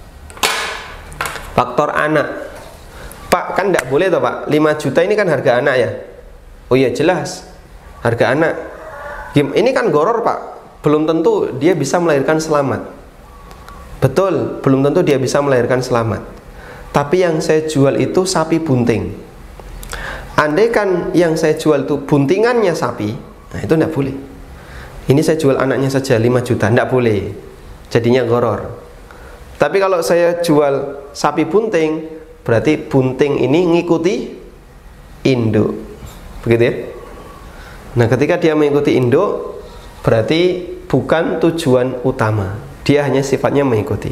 Faktor anak. Pak, kan tidak boleh toh Pak, 5 juta ini kan harga anak ya. Oh iya jelas, harga anak. Ini kan gharar Pak, belum tentu dia bisa melahirkan selamat. Betul, belum tentu dia bisa melahirkan selamat. Tapi yang saya jual itu sapi bunting. Andai kan yang saya jual itu buntingannya sapi, nah itu tidak boleh. Ini saya jual anaknya saja 5 juta, tidak boleh. Jadinya gharar. Tapi kalau saya jual sapi bunting, berarti bunting ini ngikuti induk. Begitu ya. Nah, ketika dia mengikuti induk, berarti bukan tujuan utama. Dia hanya sifatnya mengikuti.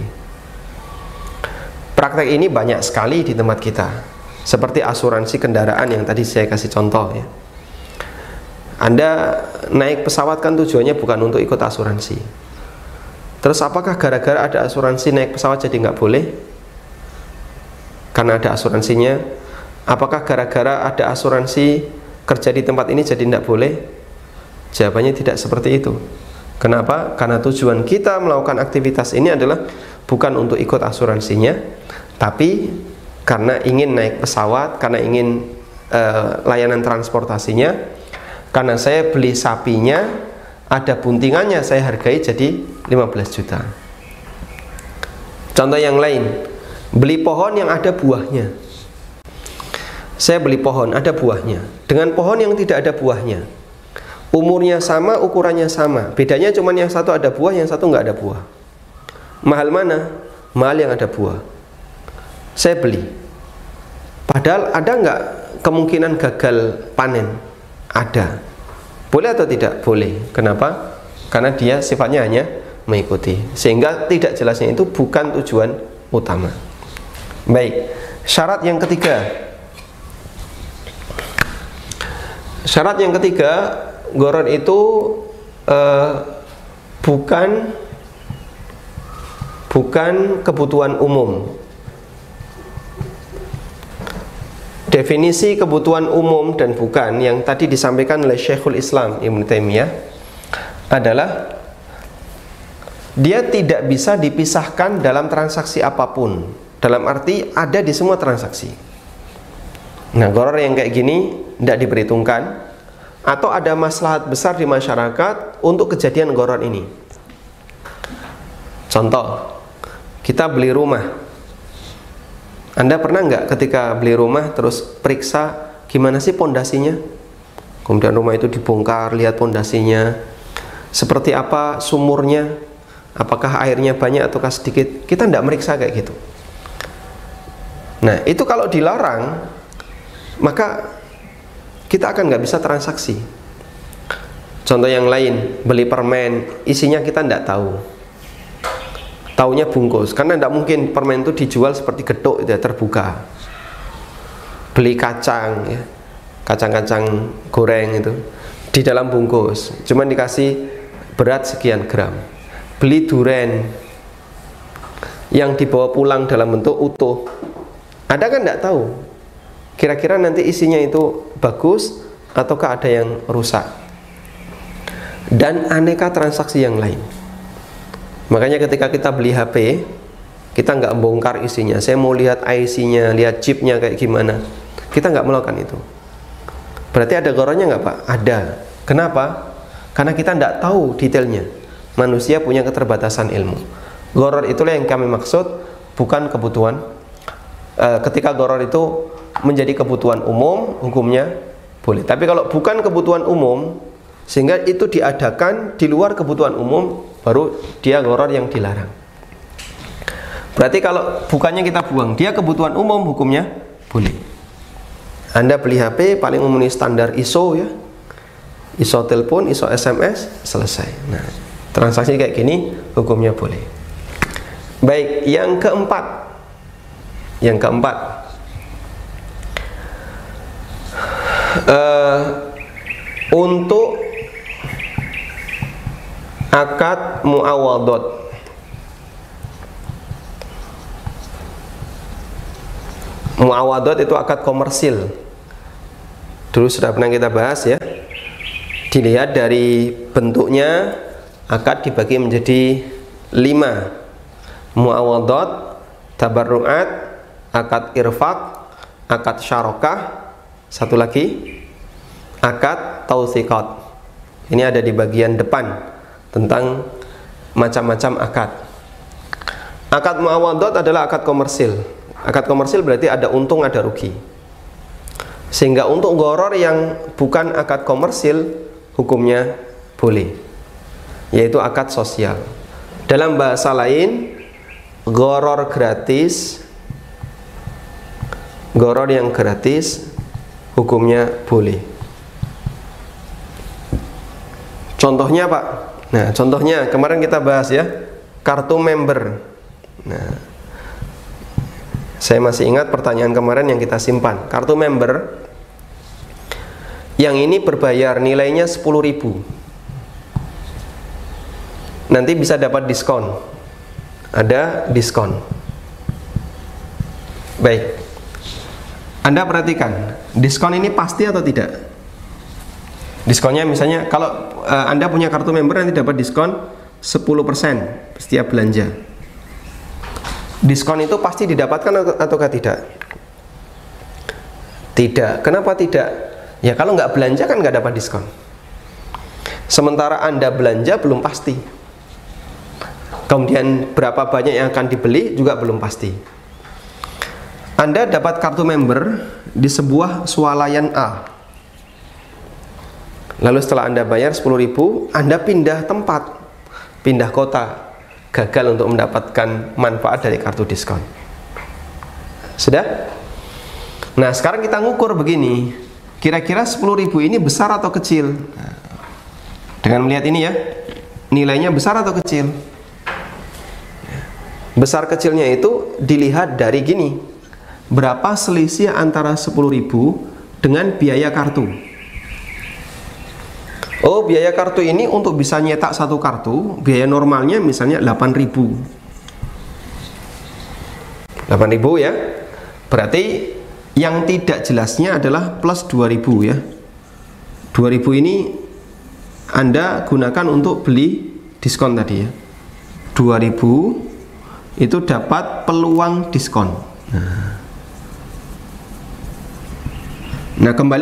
Praktek ini banyak sekali di tempat kita. Seperti asuransi kendaraan yang tadi saya kasih contoh ya. Anda naik pesawat kan tujuannya bukan untuk ikut asuransi. Terus apakah gara-gara ada asuransi naik pesawat jadi nggak boleh? Karena ada asuransinya. Apakah gara-gara ada asuransi kerja di tempat ini jadi tidak boleh? Jawabannya tidak seperti itu. Kenapa? Karena tujuan kita melakukan aktivitas ini adalah bukan untuk ikut asuransinya, tapi karena ingin naik pesawat, karena ingin layanan transportasinya. Karena saya beli sapinya, ada buntingannya, saya hargai jadi 15 juta. Contoh yang lain, beli pohon yang ada buahnya. Saya beli pohon, ada buahnya. Dengan pohon yang tidak ada buahnya, umurnya sama, ukurannya sama. Bedanya cuma yang satu ada buah, yang satu nggak ada buah. Mahal mana? Mahal yang ada buah. Saya beli. Padahal ada nggak kemungkinan gagal panen? Ada. Boleh atau tidak? Boleh. Kenapa? Karena dia sifatnya hanya mengikuti. Sehingga tidak jelasnya itu bukan tujuan utama. Baik. Syarat yang ketiga. Syarat yang ketiga, gharar itu bukan kebutuhan umum. Definisi kebutuhan umum dan bukan yang tadi disampaikan oleh Syekhul Islam Ibnu Taimiyah adalah dia tidak bisa dipisahkan dalam transaksi apapun. Dalam arti ada di semua transaksi. Nah, gharar yang kayak gini tidak diperhitungkan, atau ada maslahat besar di masyarakat untuk kejadian gharar ini. Contoh, kita beli rumah. Anda pernah nggak ketika beli rumah terus periksa gimana sih pondasinya? kemudian rumah itu dibongkar, lihat pondasinya, seperti apa sumurnya, apakah airnya banyak ataukah sedikit, kita tidak meriksa kayak gitu. Nah, itu kalau dilarang, maka kita akan nggak bisa transaksi. Contoh yang lain, beli permen, isinya kita tidak tahu, taunya bungkus, karena tidak mungkin permen itu dijual seperti getuk itu ya, terbuka. Beli kacang, ya, kacang-kacang goreng itu di dalam bungkus, cuman dikasih berat sekian gram. Beli duren yang dibawa pulang dalam bentuk utuh, Anda kan tidak tahu kira-kira nanti isinya itu bagus ataukah ada yang rusak. Dan aneka transaksi yang lain. Makanya ketika kita beli HP, kita nggak bongkar isinya. Saya mau lihat IC-nya, lihat chipnya kayak gimana. Kita nggak melakukan itu. Berarti ada gharannya nggak Pak? Ada. Kenapa? Karena kita nggak tahu detailnya. Manusia punya keterbatasan ilmu. Gharar itulah yang kami maksud, bukan kebutuhan. Ketika gharar itu menjadi kebutuhan umum, hukumnya boleh. Tapi kalau bukan kebutuhan umum, sehingga itu diadakan di luar kebutuhan umum, baru dia gharar yang dilarang. Berarti kalau bukannya kita buang, dia kebutuhan umum, hukumnya boleh. Anda beli HP paling memenuhi standar ISO ya, ISO telepon, ISO SMS, selesai. Nah, transaksi kayak gini hukumnya boleh. Baik, yang keempat, untuk akad muawadot. Muawadot itu akad komersil. Dulu sudah pernah kita bahas ya. Dilihat dari bentuknya, akad dibagi menjadi 5. Muawadot, tabarruat, akad irfaq, akad syarokah, satu lagi akad tausiqat. Ini ada di bagian depan tentang macam-macam akad. Akad muawadot adalah akad komersil. Akad komersil berarti ada untung ada rugi. Sehingga untuk gharar yang bukan akad komersil hukumnya boleh, yaitu akad sosial. Dalam bahasa lain, gharar gratis, gharar yang gratis hukumnya boleh. Contohnya Pak, nah contohnya kemarin kita bahas ya, kartu member. Nah, saya masih ingat pertanyaan kemarin yang kita simpan. Kartu member yang ini berbayar, nilainya 10.000. Nanti bisa dapat diskon. Ada diskon. Baik, Anda perhatikan, diskon ini pasti atau tidak? Diskonnya misalnya kalau Anda punya kartu member nanti dapat diskon 10% setiap belanja. Diskon itu pasti didapatkan ataukah tidak? Tidak. Kenapa tidak? Ya kalau nggak belanja kan nggak dapat diskon. Sementara Anda belanja belum pasti. Kemudian berapa banyak yang akan dibeli juga belum pasti. Anda dapat kartu member di sebuah swalayan A. Lalu setelah Anda bayar 10.000, Anda pindah tempat, pindah kota, gagal untuk mendapatkan manfaat dari kartu diskon. Sudah? Nah, sekarang kita ngukur begini, kira-kira 10.000 ini besar atau kecil? Dengan melihat ini ya, nilainya besar atau kecil? Besar kecilnya itu dilihat dari gini, berapa selisih antara 10.000 dengan biaya kartu. Oh, biaya kartu ini untuk bisa nyetak satu kartu, biaya normalnya misalnya 8.000. 8.000 ya. Berarti yang tidak jelasnya adalah plus 2.000 ya. 2.000 ini Anda gunakan untuk beli diskon tadi ya. 2.000 itu dapat peluang diskon. Nah, kembali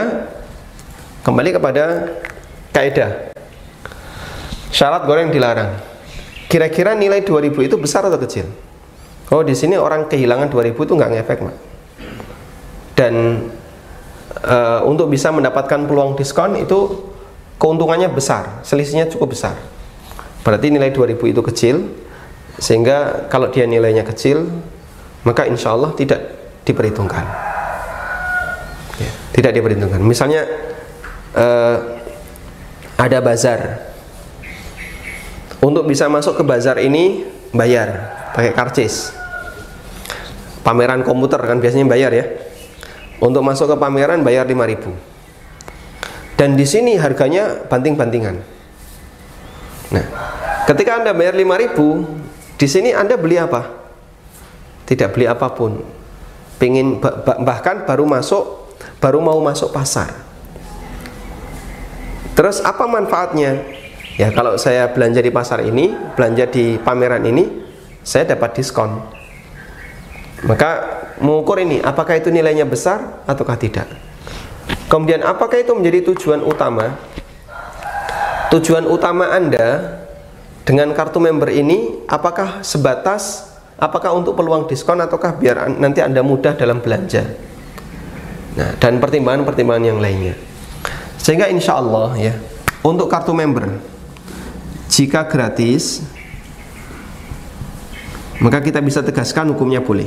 kepada kaidah syarat goreng dilarang. Kira-kira nilai 2.000 itu besar atau kecil? Oh, di sini orang kehilangan 2.000 itu nggak ngefek, Mak. Dan untuk bisa mendapatkan peluang diskon itu keuntungannya besar, selisihnya cukup besar. Berarti nilai 2000 itu kecil, sehingga kalau dia nilainya kecil, maka insya Allah tidak diperhitungkan. Ya, tidak diperhitungkan. Misalnya ada bazar, untuk bisa masuk ke bazar ini bayar pakai karcis. Pameran komputer kan biasanya bayar ya. Untuk masuk ke pameran bayar 5.000. Dan di sini harganya banting-bantingan. Nah, ketika Anda bayar 5.000, di sini Anda beli apa? Tidak beli apapun. Bahkan baru mau masuk pasar. Terus apa manfaatnya? Ya, kalau saya belanja di pasar ini, belanja di pameran ini, saya dapat diskon. Maka mengukur ini, apakah itu nilainya besar ataukah tidak. Kemudian apakah itu menjadi tujuan utama? Tujuan utama Anda dengan kartu member ini apakah sebatas, apakah untuk peluang diskon ataukah biar nanti Anda mudah dalam belanja. Nah, dan pertimbangan-pertimbangan yang lainnya. Sehingga insya Allah ya, untuk kartu member, jika gratis, maka kita bisa tegaskan hukumnya boleh.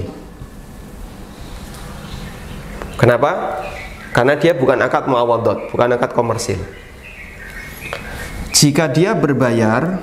Kenapa? Karena dia bukan akad muawadhat, bukan akad komersil. Jika dia berbayar,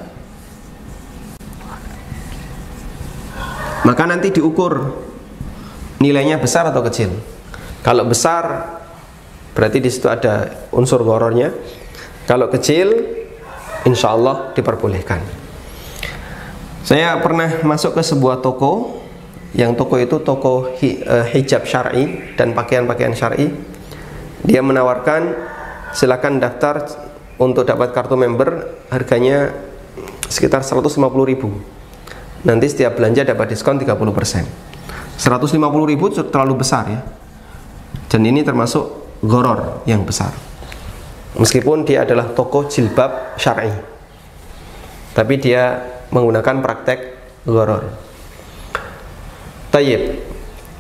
maka nanti diukur nilainya besar atau kecil. Kalau besar, berarti di situ ada unsur ghorornya. Kalau kecil, insya Allah diperbolehkan. Saya pernah masuk ke sebuah toko, yang toko itu toko hijab syar'i dan pakaian-pakaian syar'i. Dia menawarkan silakan daftar untuk dapat kartu member, harganya sekitar 150.000. Nanti setiap belanja dapat diskon 30%. 150.000 terlalu besar ya. Dan ini termasuk ghoror yang besar. Meskipun dia adalah toko jilbab syar'i, tapi dia menggunakan praktek ghoror. Tayyib.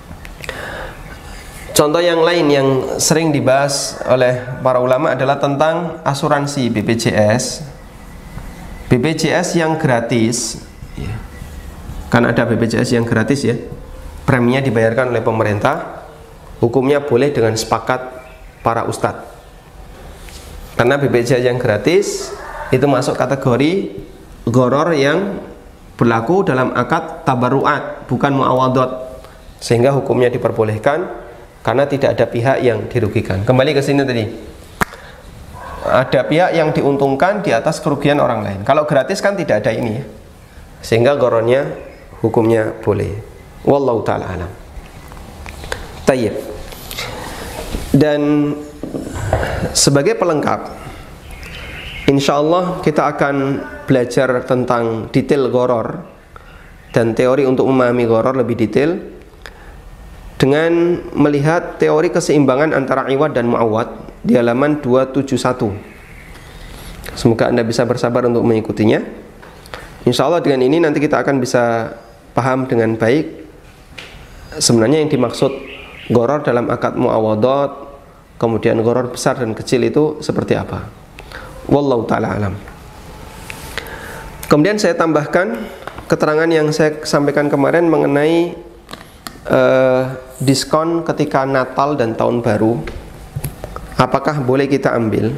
Contoh yang lain yang sering dibahas oleh para ulama adalah tentang asuransi BPJS. BPJS yang gratis ya. Kan ada BPJS yang gratis ya, preminya dibayarkan oleh pemerintah. Hukumnya boleh dengan sepakat para ustadz. Karena BPJS yang gratis itu masuk kategori ghoror yang berlaku dalam akad tabarruat, bukan muawadhat, sehingga hukumnya diperbolehkan karena tidak ada pihak yang dirugikan. Kembali ke sini tadi, ada pihak yang diuntungkan di atas kerugian orang lain. Kalau gratis kan tidak ada ini ya, sehingga ghorornya hukumnya boleh. Wallahu ta'ala alam. Tayyib. Dan sebagai pelengkap, insya Allah kita akan belajar tentang detail ghoror dan teori untuk memahami ghoror lebih detail dengan melihat teori keseimbangan antara iwad dan mu'awad di halaman 271. Semoga Anda bisa bersabar untuk mengikutinya. Insya Allah dengan ini nanti kita akan bisa paham dengan baik sebenarnya yang dimaksud ghoror dalam akad mu'awadhat, kemudian ghoror besar dan kecil itu seperti apa. Wallahu ta'ala alam. Kemudian saya tambahkan keterangan yang saya sampaikan kemarin mengenai diskon ketika Natal dan Tahun Baru. Apakah boleh kita ambil?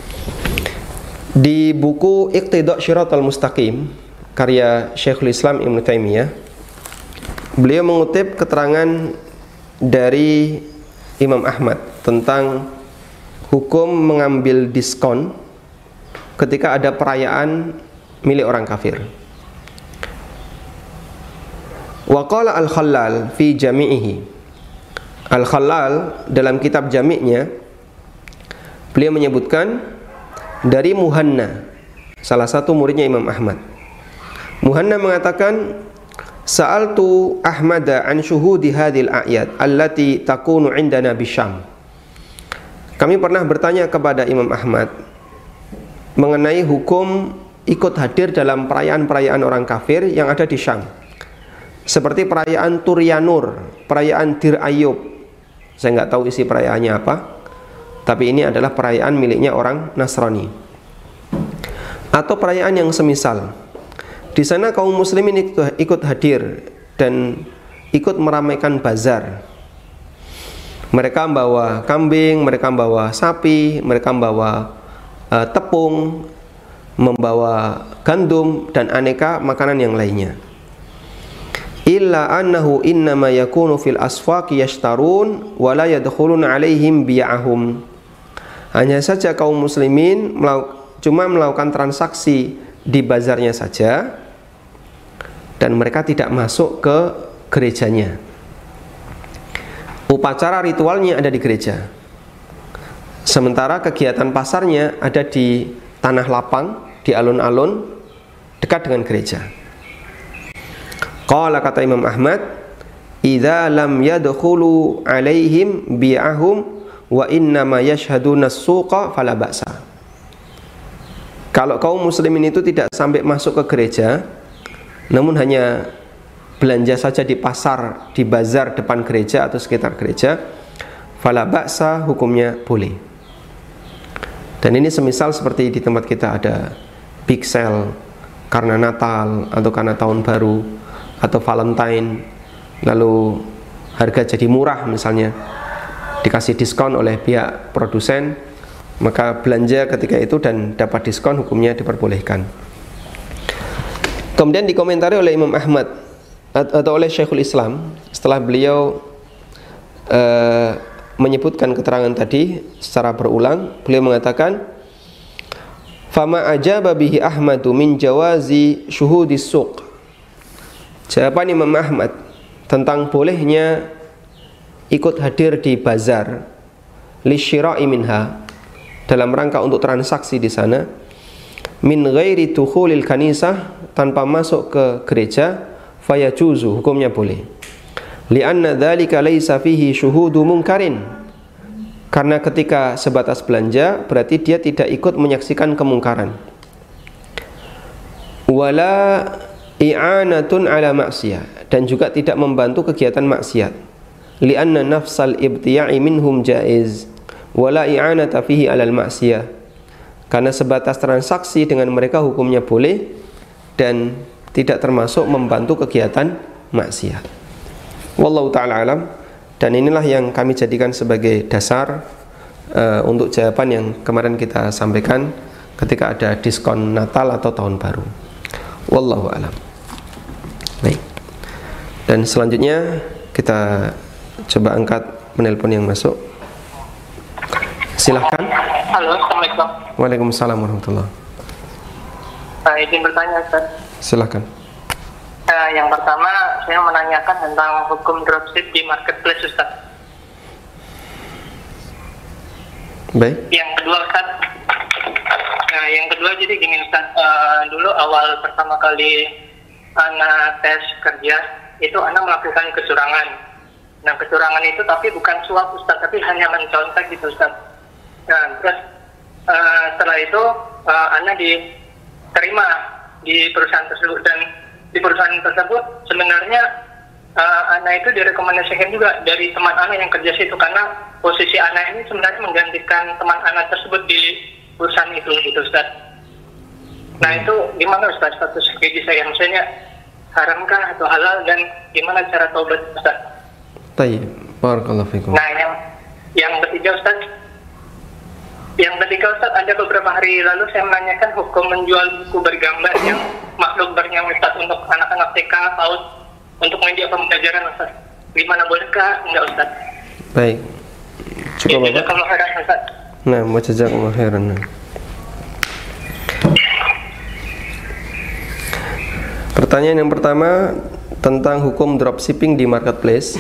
Di buku Iqtida' Shiratal Mustaqim karya Syekhul Islam Ibnu Taimiyah, beliau mengutip keterangan dari Imam Ahmad tentang hukum mengambil diskon ketika ada perayaan milik orang kafir. Wa qala al-Khallal fi jami'ihi. Al-Khallal dalam kitab jami'nya beliau menyebutkan dari Muhanna, salah satu muridnya Imam Ahmad. Muhanna mengatakan, sa'altu Ahmada an syuhudi hadhil a'yad allati takunu indana bisyam. Kami pernah bertanya kepada Imam Ahmad mengenai hukum ikut hadir dalam perayaan-perayaan orang kafir yang ada di Syam, seperti perayaan Turyanur, perayaan Dir Ayub. Saya nggak tahu isi perayaannya apa. tapi ini adalah perayaan miliknya orang Nasrani. Atau perayaan yang semisal. Di sana kaum muslimin ikut hadir dan ikut meramaikan bazar. Mereka membawa kambing, mereka membawa sapi, mereka membawa tepung, membawa gandum dan aneka makanan yang lainnya. Illa annahu innama yakunu fil asfaqi yashtarun wa la yadkhuluna alaihim bi'ahum. Hanya saja kaum muslimin cuma melakukan transaksi di bazarnya saja dan mereka tidak masuk ke gerejanya. Upacara ritualnya ada di gereja, sementara kegiatan pasarnya ada di tanah lapang, di alun-alun dekat dengan gereja. Qala, kata Imam Ahmad, idza lam yadkhulu alaihim bi'ahum wa innama yashhaduna as-suqa fala ba'sa. Kalau kaum muslimin itu tidak sampai masuk ke gereja, namun hanya belanja saja di pasar, di bazar depan gereja atau sekitar gereja, fala ba'sa, hukumnya boleh. Dan ini semisal seperti di tempat kita ada big sale karena Natal atau karena tahun baru atau Valentine, lalu harga jadi murah misalnya, dikasih diskon oleh pihak produsen, maka belanja ketika itu dan dapat diskon, hukumnya diperbolehkan. Kemudian dikomentari oleh Imam Ahmad atau oleh Syekhul Islam setelah beliau menyebutkan keterangan tadi secara berulang, beliau mengatakan, fama ajaba bihi Ahmadu min jawazi syuhudis suq. Jawaban Imam Ahmad tentang bolehnya ikut hadir di bazar lisyira'i minha, dalam rangka untuk transaksi di sana, min ghairi dukhulil kanisah, tanpa masuk ke gereja, fayajuzu, hukumnya boleh. Lianna dzalika laisa fihi syuhudu munkarin, karena ketika sebatas belanja berarti dia tidak ikut menyaksikan kemungkaran. Wala i'anatun ala maksiyah, dan juga tidak membantu kegiatan maksiat. Lianna nafsal ibtiya'i minhum jaiz wala i'anata fihi alal maksiyah, karena sebatas transaksi dengan mereka hukumnya boleh dan tidak termasuk membantu kegiatan maksiat. Wallahu ta'ala alam. Dan inilah yang kami jadikan sebagai dasar untuk jawaban yang kemarin kita sampaikan ketika ada diskon Natal atau Tahun Baru. Wallahu alam. Baik. Dan selanjutnya kita coba angkat penelpon yang masuk. Silahkan. Halo, Assalamualaikum. Waalaikumsalam warahmatullahi. Izin bertanya, Ustaz. Silahkan. Yang pertama, saya menanyakan tentang hukum dropship di marketplace, Ustaz. Baik. Yang kedua, Ustaz. Jadi gini, Ustaz. Dulu awal pertama kali anak tes kerja, itu anak melakukan kecurangan. Nah, kecurangan itu tapi bukan suap, Ustaz, tapi hanya mencontek gitu, Ustaz. Nah, terus setelah itu anak diterima di perusahaan tersebut, dan di perusahaan tersebut sebenarnya anak itu direkomendasikan juga dari teman anak yang kerja situ, karena posisi anak ini sebenarnya menggantikan teman anak tersebut di perusahaan itu gitu, Ustaz. Nah, itu gimana, Ustaz, status gaji saya, maksudnya haramkah atau halal, dan gimana cara taubat, Ustaz? Baik, barakallahu fikum. Nah, yang ketiga, Ustaz, ada beberapa hari lalu saya menanyakan hukum menjual buku bergambar yang makhluk bernyawa, Ustaz, untuk anak-anak TK, PAUD, untuk media pembelajaran, Ustaz. Gimana, bolehkah? Enggak, Ustaz? Baik. Cukup, Bapak. Jazakallahu khairan, Ustaz. Nah, jazakallahu khairan. Pertanyaan yang pertama tentang hukum dropshipping di marketplace.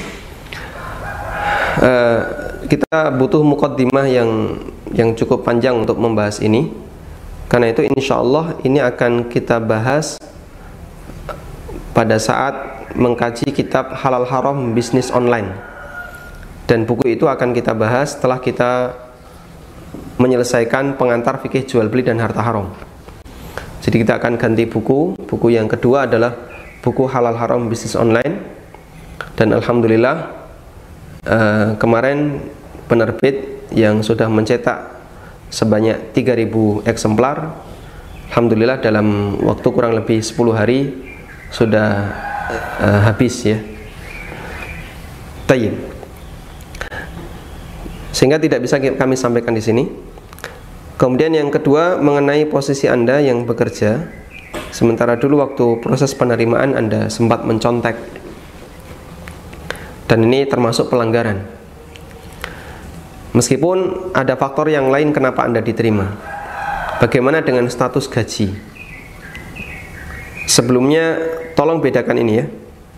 Kita butuh muqaddimah yang cukup panjang untuk membahas ini. Karena itu insya Allah ini akan kita bahas pada saat mengkaji kitab Halal Haram Bisnis Online. Dan buku itu akan kita bahas setelah kita menyelesaikan pengantar fikih jual beli dan harta haram. Jadi kita akan ganti buku. Buku yang kedua adalah buku Halal Haram Bisnis Online. Dan alhamdulillah kemarin penerbit yang sudah mencetak sebanyak 3.000 eksemplar. Alhamdulillah dalam waktu kurang lebih 10 hari sudah habis ya. Tayyib. Sehingga tidak bisa kami sampaikan di sini. Kemudian yang kedua mengenai posisi Anda yang bekerja, sementara dulu waktu proses penerimaan Anda sempat mencontek, dan ini termasuk pelanggaran. Meskipun ada faktor yang lain kenapa Anda diterima. Bagaimana dengan status gaji? Sebelumnya tolong bedakan ini ya.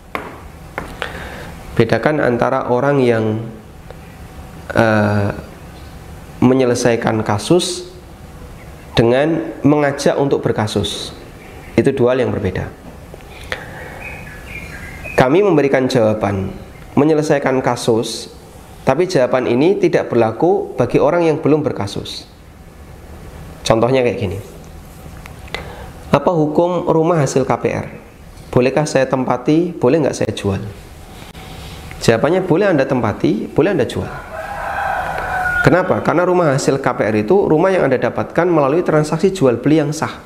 Bedakan antara orang yang menyelesaikan kasus dengan mengajak untuk berkasus. Itu dua hal yang berbeda. Kami memberikan jawaban menyelesaikan kasus, tapi jawaban ini tidak berlaku bagi orang yang belum berkasus. Contohnya kayak gini. Apa hukum rumah hasil KPR? Bolehkah saya tempati? Boleh nggak saya jual? Jawabannya boleh Anda tempati, boleh Anda jual. Kenapa? Karena rumah hasil KPR itu rumah yang Anda dapatkan melalui transaksi jual beli yang sah.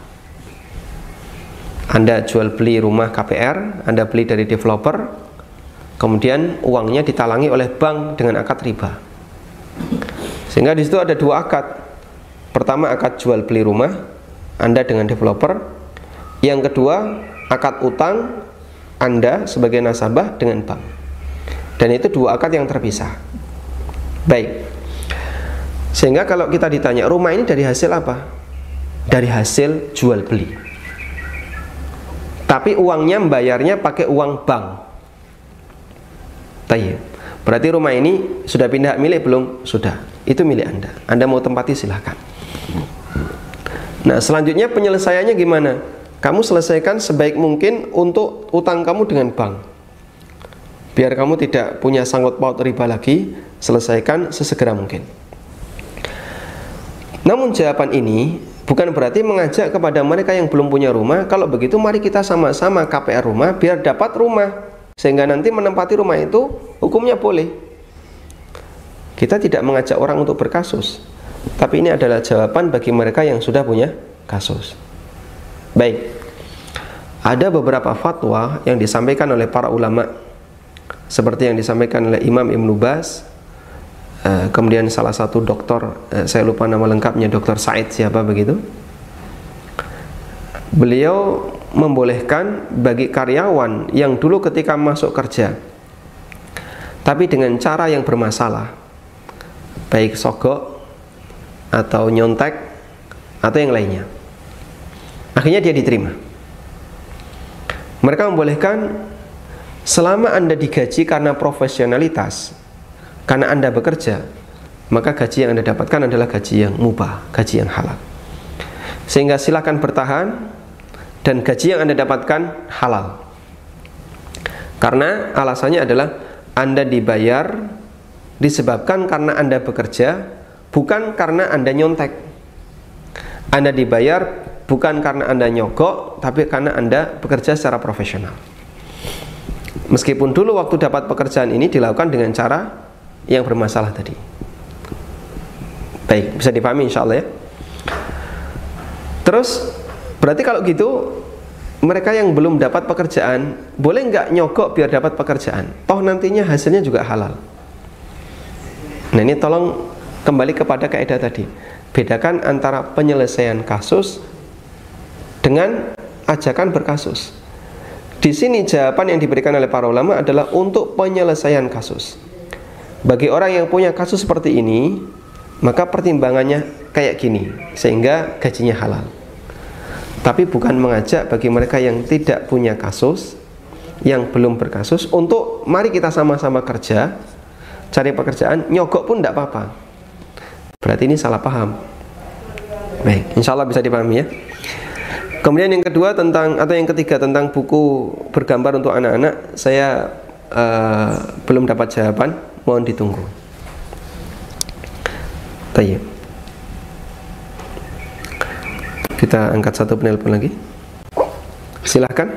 Anda jual beli rumah KPR, Anda beli dari developer, kemudian uangnya ditalangi oleh bank dengan akad riba. Sehingga di situ ada dua akad. Pertama, akad jual beli rumah Anda dengan developer. Yang kedua, akad utang Anda sebagai nasabah dengan bank. Dan itu dua akad yang terpisah. Baik. Sehingga kalau kita ditanya, rumah ini dari hasil apa? Dari hasil jual beli. Tapi uangnya membayarnya pakai uang bank. Tayyib. Berarti rumah ini sudah pindah milik belum? Sudah. Itu milik Anda. Anda mau tempati silahkan. Nah, selanjutnya penyelesaiannya gimana? Kamu selesaikan sebaik mungkin untuk utang kamu dengan bank. Biar kamu tidak punya sangkut paut riba lagi, selesaikan sesegera mungkin. Namun jawaban ini bukan berarti mengajak kepada mereka yang belum punya rumah, kalau begitu mari kita sama-sama KPR rumah biar dapat rumah, sehingga nanti menempati rumah itu hukumnya boleh. Kita tidak mengajak orang untuk berkasus, tapi ini adalah jawaban bagi mereka yang sudah punya kasus. Baik, ada beberapa fatwa yang disampaikan oleh para ulama, seperti yang disampaikan oleh Imam Ibn Baz, kemudian salah satu dokter, saya lupa nama lengkapnya, Dr. Said siapa begitu. Beliau membolehkan bagi karyawan yang dulu ketika masuk kerja, tapi dengan cara yang bermasalah, baik sogok atau nyontek atau yang lainnya, akhirnya dia diterima. Mereka membolehkan selama Anda digaji karena profesionalitas, karena Anda bekerja, maka gaji yang Anda dapatkan adalah gaji yang mubah, gaji yang halal. Sehingga silakan bertahan dan gaji yang Anda dapatkan halal. Karena alasannya adalah Anda dibayar disebabkan karena Anda bekerja, bukan karena Anda nyontek. Anda dibayar bukan karena Anda nyogok, tapi karena Anda bekerja secara profesional. Meskipun dulu waktu dapat pekerjaan ini dilakukan dengan cara yang bermasalah tadi. Baik, bisa dipahami insya Allah ya. Terus berarti kalau gitu mereka yang belum dapat pekerjaan boleh nggak nyogok biar dapat pekerjaan? Toh nantinya hasilnya juga halal. Nah ini tolong kembali kepada kaidah tadi. Bedakan antara penyelesaian kasus dengan ajakan berkasus. Di sini jawaban yang diberikan oleh para ulama adalah untuk penyelesaian kasus. Bagi orang yang punya kasus seperti ini, maka pertimbangannya kayak gini, sehingga gajinya halal. Tapi bukan mengajak bagi mereka yang tidak punya kasus, yang belum berkasus, untuk mari kita sama-sama kerja, cari pekerjaan, nyogok pun tidak apa-apa. Berarti ini salah paham. Baik, insya Allah bisa dipahami ya. Kemudian yang kedua yang ketiga tentang buku bergambar untuk anak-anak, saya belum dapat jawaban, mohon ditunggu. Tayyib. Kita angkat satu penelpon lagi. Silahkan.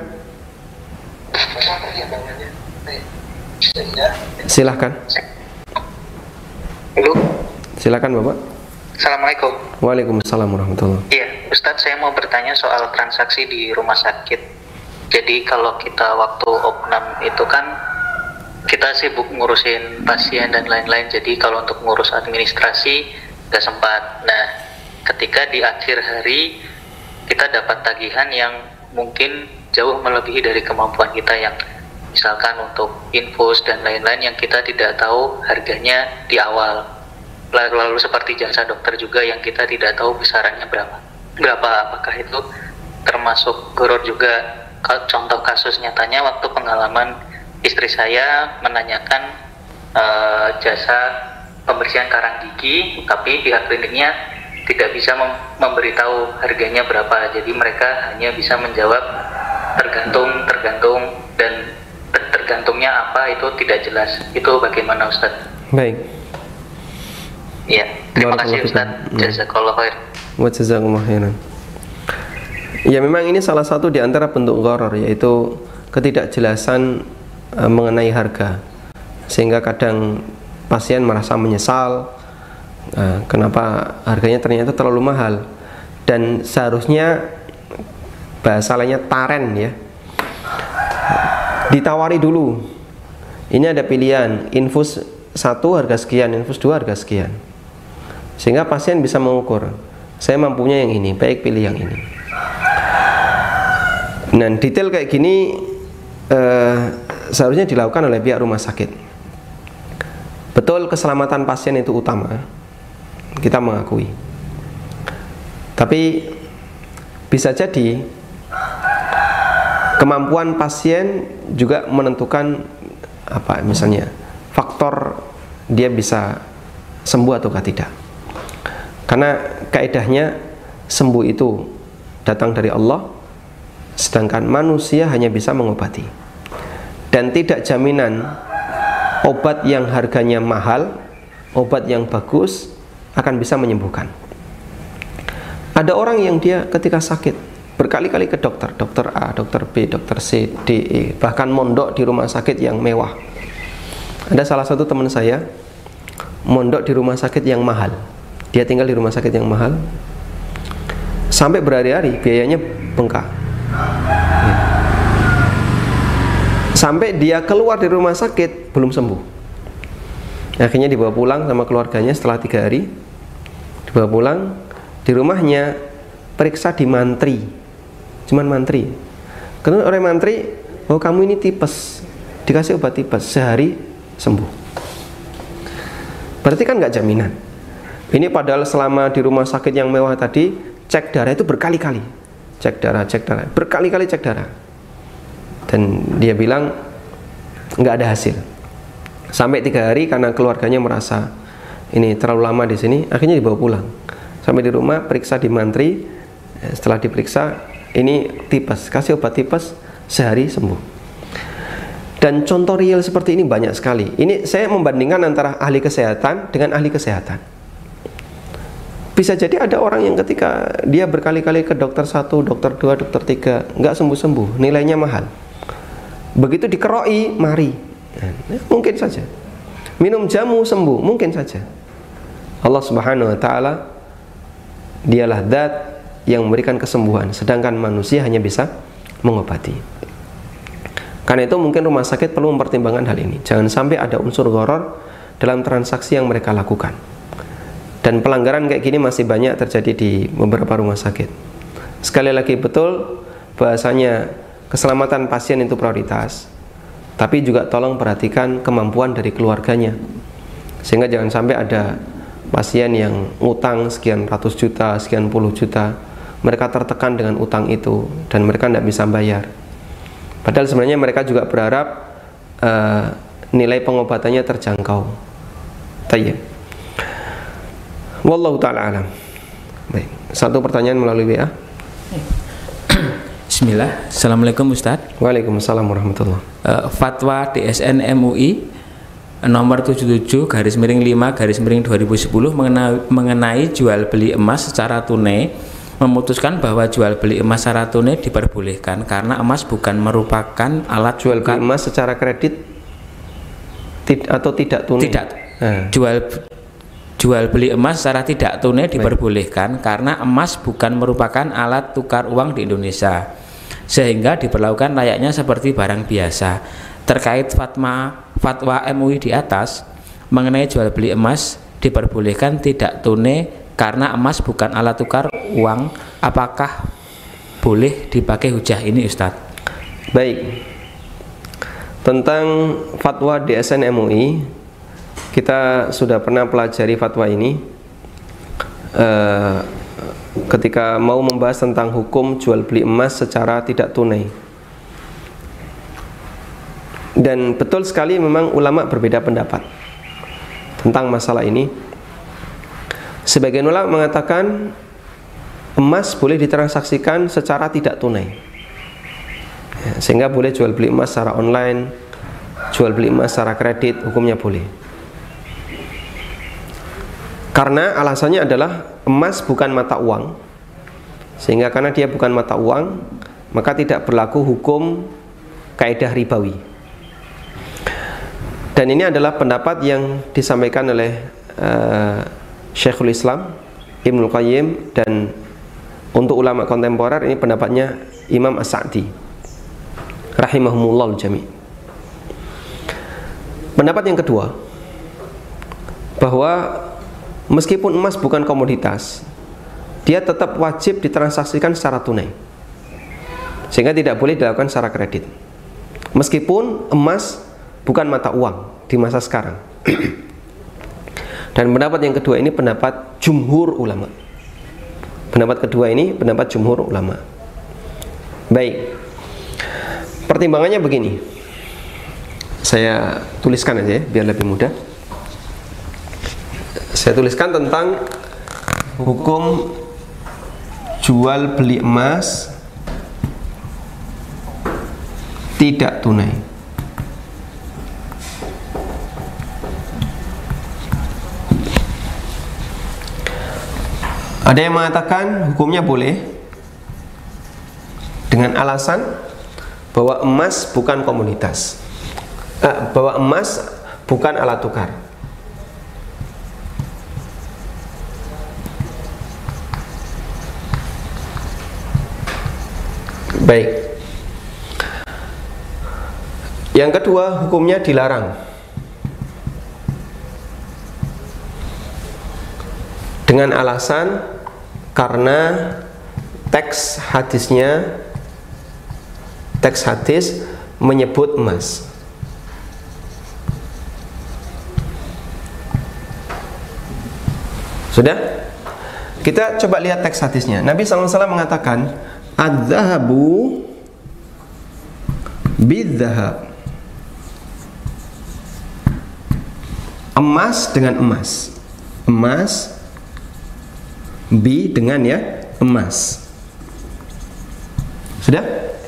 Silahkan. Halo. Silakan Bapak. Assalamualaikum. Waalaikumsalam warahmatullahi. Iya, Ustadz, saya mau bertanya soal transaksi di rumah sakit. Jadi kalau kita waktu opnam itu kan kita sibuk ngurusin pasien dan lain-lain. Jadi kalau untuk ngurus administrasi nggak sempat. Nah, ketika di akhir hari kita dapat tagihan yang mungkin jauh melebihi dari kemampuan kita, yang misalkan untuk infus dan lain-lain yang kita tidak tahu harganya di awal. Lalu seperti jasa dokter juga yang kita tidak tahu besarannya berapa. Apakah itu termasuk gharar juga? Contoh kasus nyatanya waktu pengalaman istri saya menanyakan jasa pembersihan karang gigi, tapi pihak kliniknya tidak bisa memberitahu harganya berapa. Jadi mereka hanya bisa menjawab tergantung dan tergantungnya apa itu tidak jelas. Itu bagaimana Ustadz? Baik. Iya, terima kasih Ustadz. Jazakallahu khair. Wa jazakumullahu khairan. Ya, memang ini salah satu di antara bentuk gharar, yaitu ketidakjelasan mengenai harga, sehingga kadang pasien merasa menyesal kenapa harganya ternyata terlalu mahal, dan seharusnya bahasa lainnya taren ya, ditawari dulu. Ini ada pilihan, infus 1 harga sekian, infus 2 harga sekian, sehingga pasien bisa mengukur, saya mampunya yang ini, baik pilih yang ini. Nah, detail kayak gini seharusnya dilakukan oleh pihak rumah sakit. Betul, keselamatan pasien itu utama, kita mengakui. Tapi bisa jadi kemampuan pasien juga menentukan misalnya faktor dia bisa sembuh ataukah tidak. Karena kaidahnya sembuh itu datang dari Allah, sedangkan manusia hanya bisa mengobati. Dan tidak jaminan obat yang harganya mahal, obat yang bagus akan bisa menyembuhkan. Ada orang yang dia ketika sakit berkali-kali ke dokter A, dokter B, dokter C, D, E, bahkan mondok di rumah sakit yang mewah. Ada salah satu teman saya mondok di rumah sakit yang mahal. Dia tinggal di rumah sakit yang mahal sampai berhari-hari, biayanya bengkak. Sampai dia keluar dari rumah sakit belum sembuh. Akhirnya dibawa pulang sama keluarganya setelah 3 hari. Dibawa pulang, di rumahnya periksa di mantri, cuman mantri. Karena orang mantri, oh kamu ini tipes, dikasih obat tipes, sehari sembuh. Berarti kan nggak jaminan. Ini padahal selama di rumah sakit yang mewah tadi, cek darah itu berkali-kali, cek darah, berkali-kali cek darah. Dan dia bilang nggak ada hasil. Sampai 3 hari karena keluarganya merasa ini terlalu lama di sini, akhirnya dibawa pulang. Sampai di rumah periksa di mantri, setelah diperiksa ini tipes, kasih obat tipes, sehari sembuh. Dan contoh real seperti ini banyak sekali. Ini saya membandingkan antara ahli kesehatan dengan ahli kesehatan. Bisa jadi ada orang yang ketika dia berkali-kali ke dokter 1, dokter 2, dokter 3 nggak sembuh-sembuh, nilainya mahal. Begitu dikeroi, mari, mungkin saja. Minum jamu sembuh, mungkin saja. Allah Subhanahu wa Ta'ala, dialah zat yang memberikan kesembuhan, sedangkan manusia hanya bisa mengobati. Karena itu mungkin rumah sakit perlu mempertimbangkan hal ini. Jangan sampai ada unsur gharar dalam transaksi yang mereka lakukan. Dan pelanggaran kayak gini masih banyak terjadi di beberapa rumah sakit. Sekali lagi, betul bahasanya keselamatan pasien itu prioritas, tapi juga tolong perhatikan kemampuan dari keluarganya, sehingga jangan sampai ada pasien yang utang sekian ratus juta, sekian puluh juta, mereka tertekan dengan utang itu dan mereka tidak bisa bayar. Padahal sebenarnya mereka juga berharap nilai pengobatannya terjangkau. Tayyib. Wallahu ta'ala alam. Baik, satu pertanyaan melalui WA. Bismillah. Assalamualaikum Ustaz. Waalaikumsalam warahmatullahi. Fatwa DSN MUI nomor 77/5/2010 mengenai jual beli emas secara tunai memutuskan bahwa jual beli emas secara tunai diperbolehkan karena emas bukan merupakan alat jual beli emas secara kredit atau tidak tunai. Tidak. jual beli emas secara tidak tunai diperbolehkan karena emas bukan merupakan alat tukar uang di Indonesia, sehingga diperlakukan layaknya seperti barang biasa. Terkait fatwa MUI di atas mengenai jual beli emas diperbolehkan tidak tunai karena emas bukan alat tukar uang, apakah boleh dipakai hujah ini, Ustadz? Baik, tentang fatwa DSN MUI kita sudah pernah pelajari fatwa ini ketika mau membahas tentang hukum jual beli emas secara tidak tunai. Dan betul sekali memang ulama berbeda pendapat tentang masalah ini. Sebagian ulama mengatakan emas boleh ditransaksikan secara tidak tunai, sehingga boleh jual beli emas secara online, jual beli emas secara kredit, hukumnya boleh. Karena alasannya adalah emas bukan mata uang, sehingga karena dia bukan mata uang, maka tidak berlaku hukum kaidah ribawi. Dan ini adalah pendapat yang disampaikan oleh Syekhul Islam Ibnul Qayyim, dan untuk ulama kontemporer ini pendapatnya Imam As-Sa'di rahimahumullah jami'. Pendapat yang kedua, bahwa meskipun emas bukan komoditas, dia tetap wajib ditransaksikan secara tunai, sehingga tidak boleh dilakukan secara kredit, meskipun emas bukan mata uang di masa sekarang. Dan pendapat yang kedua ini pendapat jumhur ulama. Pendapat kedua ini pendapat jumhur ulama. Baik, pertimbangannya begini, saya tuliskan aja ya, biar lebih mudah. Saya tuliskan tentang hukum jual beli emas tidak tunai. Ada yang mengatakan hukumnya boleh dengan alasan bahwa emas bukan komoditas, bahwa emas bukan alat tukar. Baik. Yang kedua, hukumnya dilarang dengan alasan karena teks hadis menyebut emas. Sudah? Kita coba lihat teks hadisnya. Nabi SAW mengatakan, "Adz-dzahabu bidz-dzahab." Emas dengan emas. Emas bi dengan ya emas. Sudah?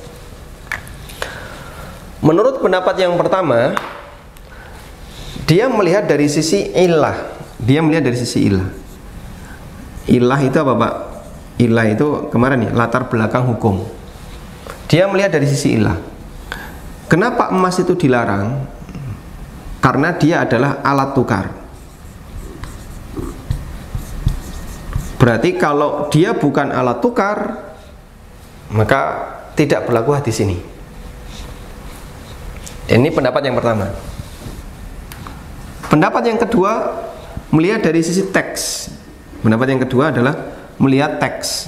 Menurut pendapat yang pertama, dia melihat dari sisi ilah. Dia melihat dari sisi ilah. Ilah itu apa, Pak? Ilah itu kemarin ya, latar belakang hukum. Dia melihat dari sisi ilah. Kenapa emas itu dilarang? Karena dia adalah alat tukar. Berarti kalau dia bukan alat tukar, maka tidak berlaku hadis ini. Ini pendapat yang pertama. Pendapat yang kedua, melihat dari sisi teks. Pendapat yang kedua adalah melihat teks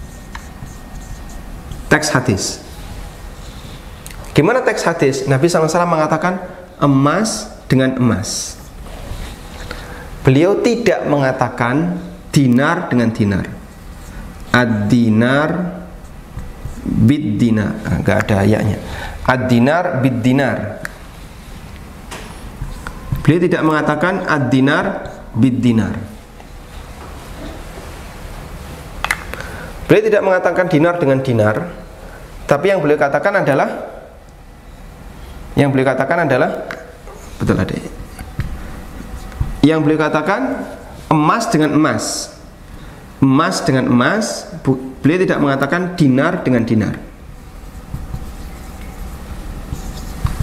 hadis. Gimana teks hadis? Nabi SAW mengatakan emas dengan emas. Beliau tidak mengatakan dinar dengan dinar, ad-dinar bid-dinar, enggak ada ayatnya. Ad-dinar bid-dinar. Beliau tidak mengatakan ad-dinar bid-dinar. Beliau tidak mengatakan dinar dengan dinar, tapi yang beliau katakan adalah betul ada. Yang beliau katakan emas dengan emas. Emas dengan emas. Beliau tidak mengatakan dinar dengan dinar.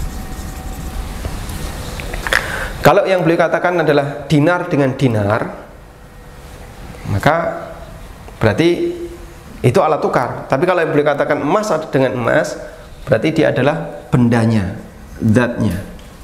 Kalau yang beliau katakan adalah dinar dengan dinar, maka berarti itu alat tukar. Tapi kalau yang boleh katakan emas dengan emas, berarti dia adalah bendanya, zatnya.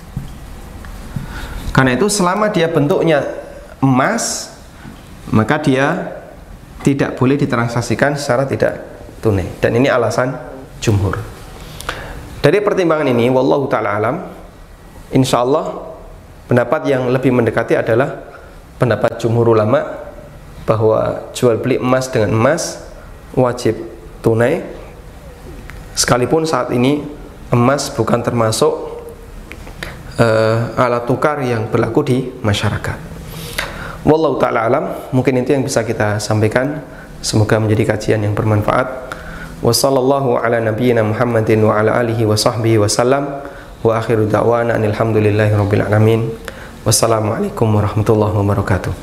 Karena itu selama dia bentuknya emas, maka dia tidak boleh ditransaksikan secara tidak tunai. Dan ini alasan jumhur. Dari pertimbangan ini, wallahu ta'ala alam, insyaallah pendapat yang lebih mendekati adalah pendapat jumhur ulama, bahwa jual beli emas dengan emas wajib tunai, sekalipun saat ini emas bukan termasuk alat tukar yang berlaku di masyarakat. Wallahu ta'ala alam, mungkin itu yang bisa kita sampaikan. Semoga menjadi kajian yang bermanfaat. Wassallallahu ala nabiyyina Muhammadin wa ala alihi wa sahbihi wasallam. Wa akhiru da'wana alhamdulillahi rabbil alamin. Wassalamualaikum warahmatullahi wabarakatuh.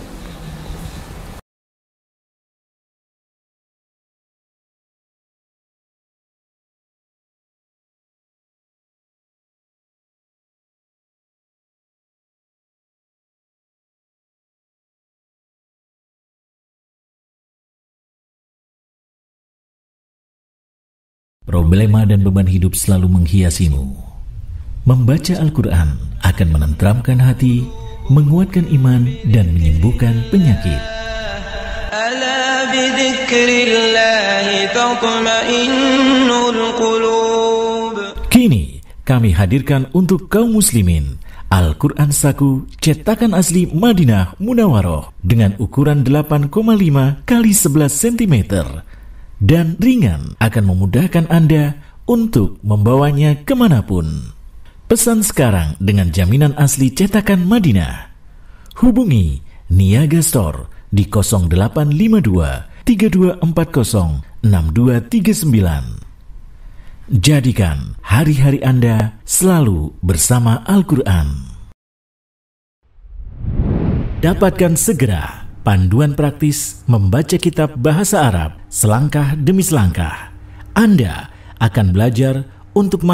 Problema dan beban hidup selalu menghiasimu. Membaca Al-Quran akan menenteramkan hati, menguatkan iman, dan menyembuhkan penyakit. Ala bidzikrillahi tatma'innul qulub. Kini kami hadirkan untuk kaum muslimin Al-Quran Saku cetakan asli Madinah Munawaroh dengan ukuran 8,5 x 11 cm dan ringan, akan memudahkan Anda untuk membawanya kemanapun. Pesan sekarang dengan jaminan asli cetakan Madinah. Hubungi Niaga Store di 0852 3240 6239. Jadikan hari-hari Anda selalu bersama Al-Quran. Dapatkan segera panduan praktis membaca kitab bahasa Arab selangkah demi selangkah. Anda akan belajar untuk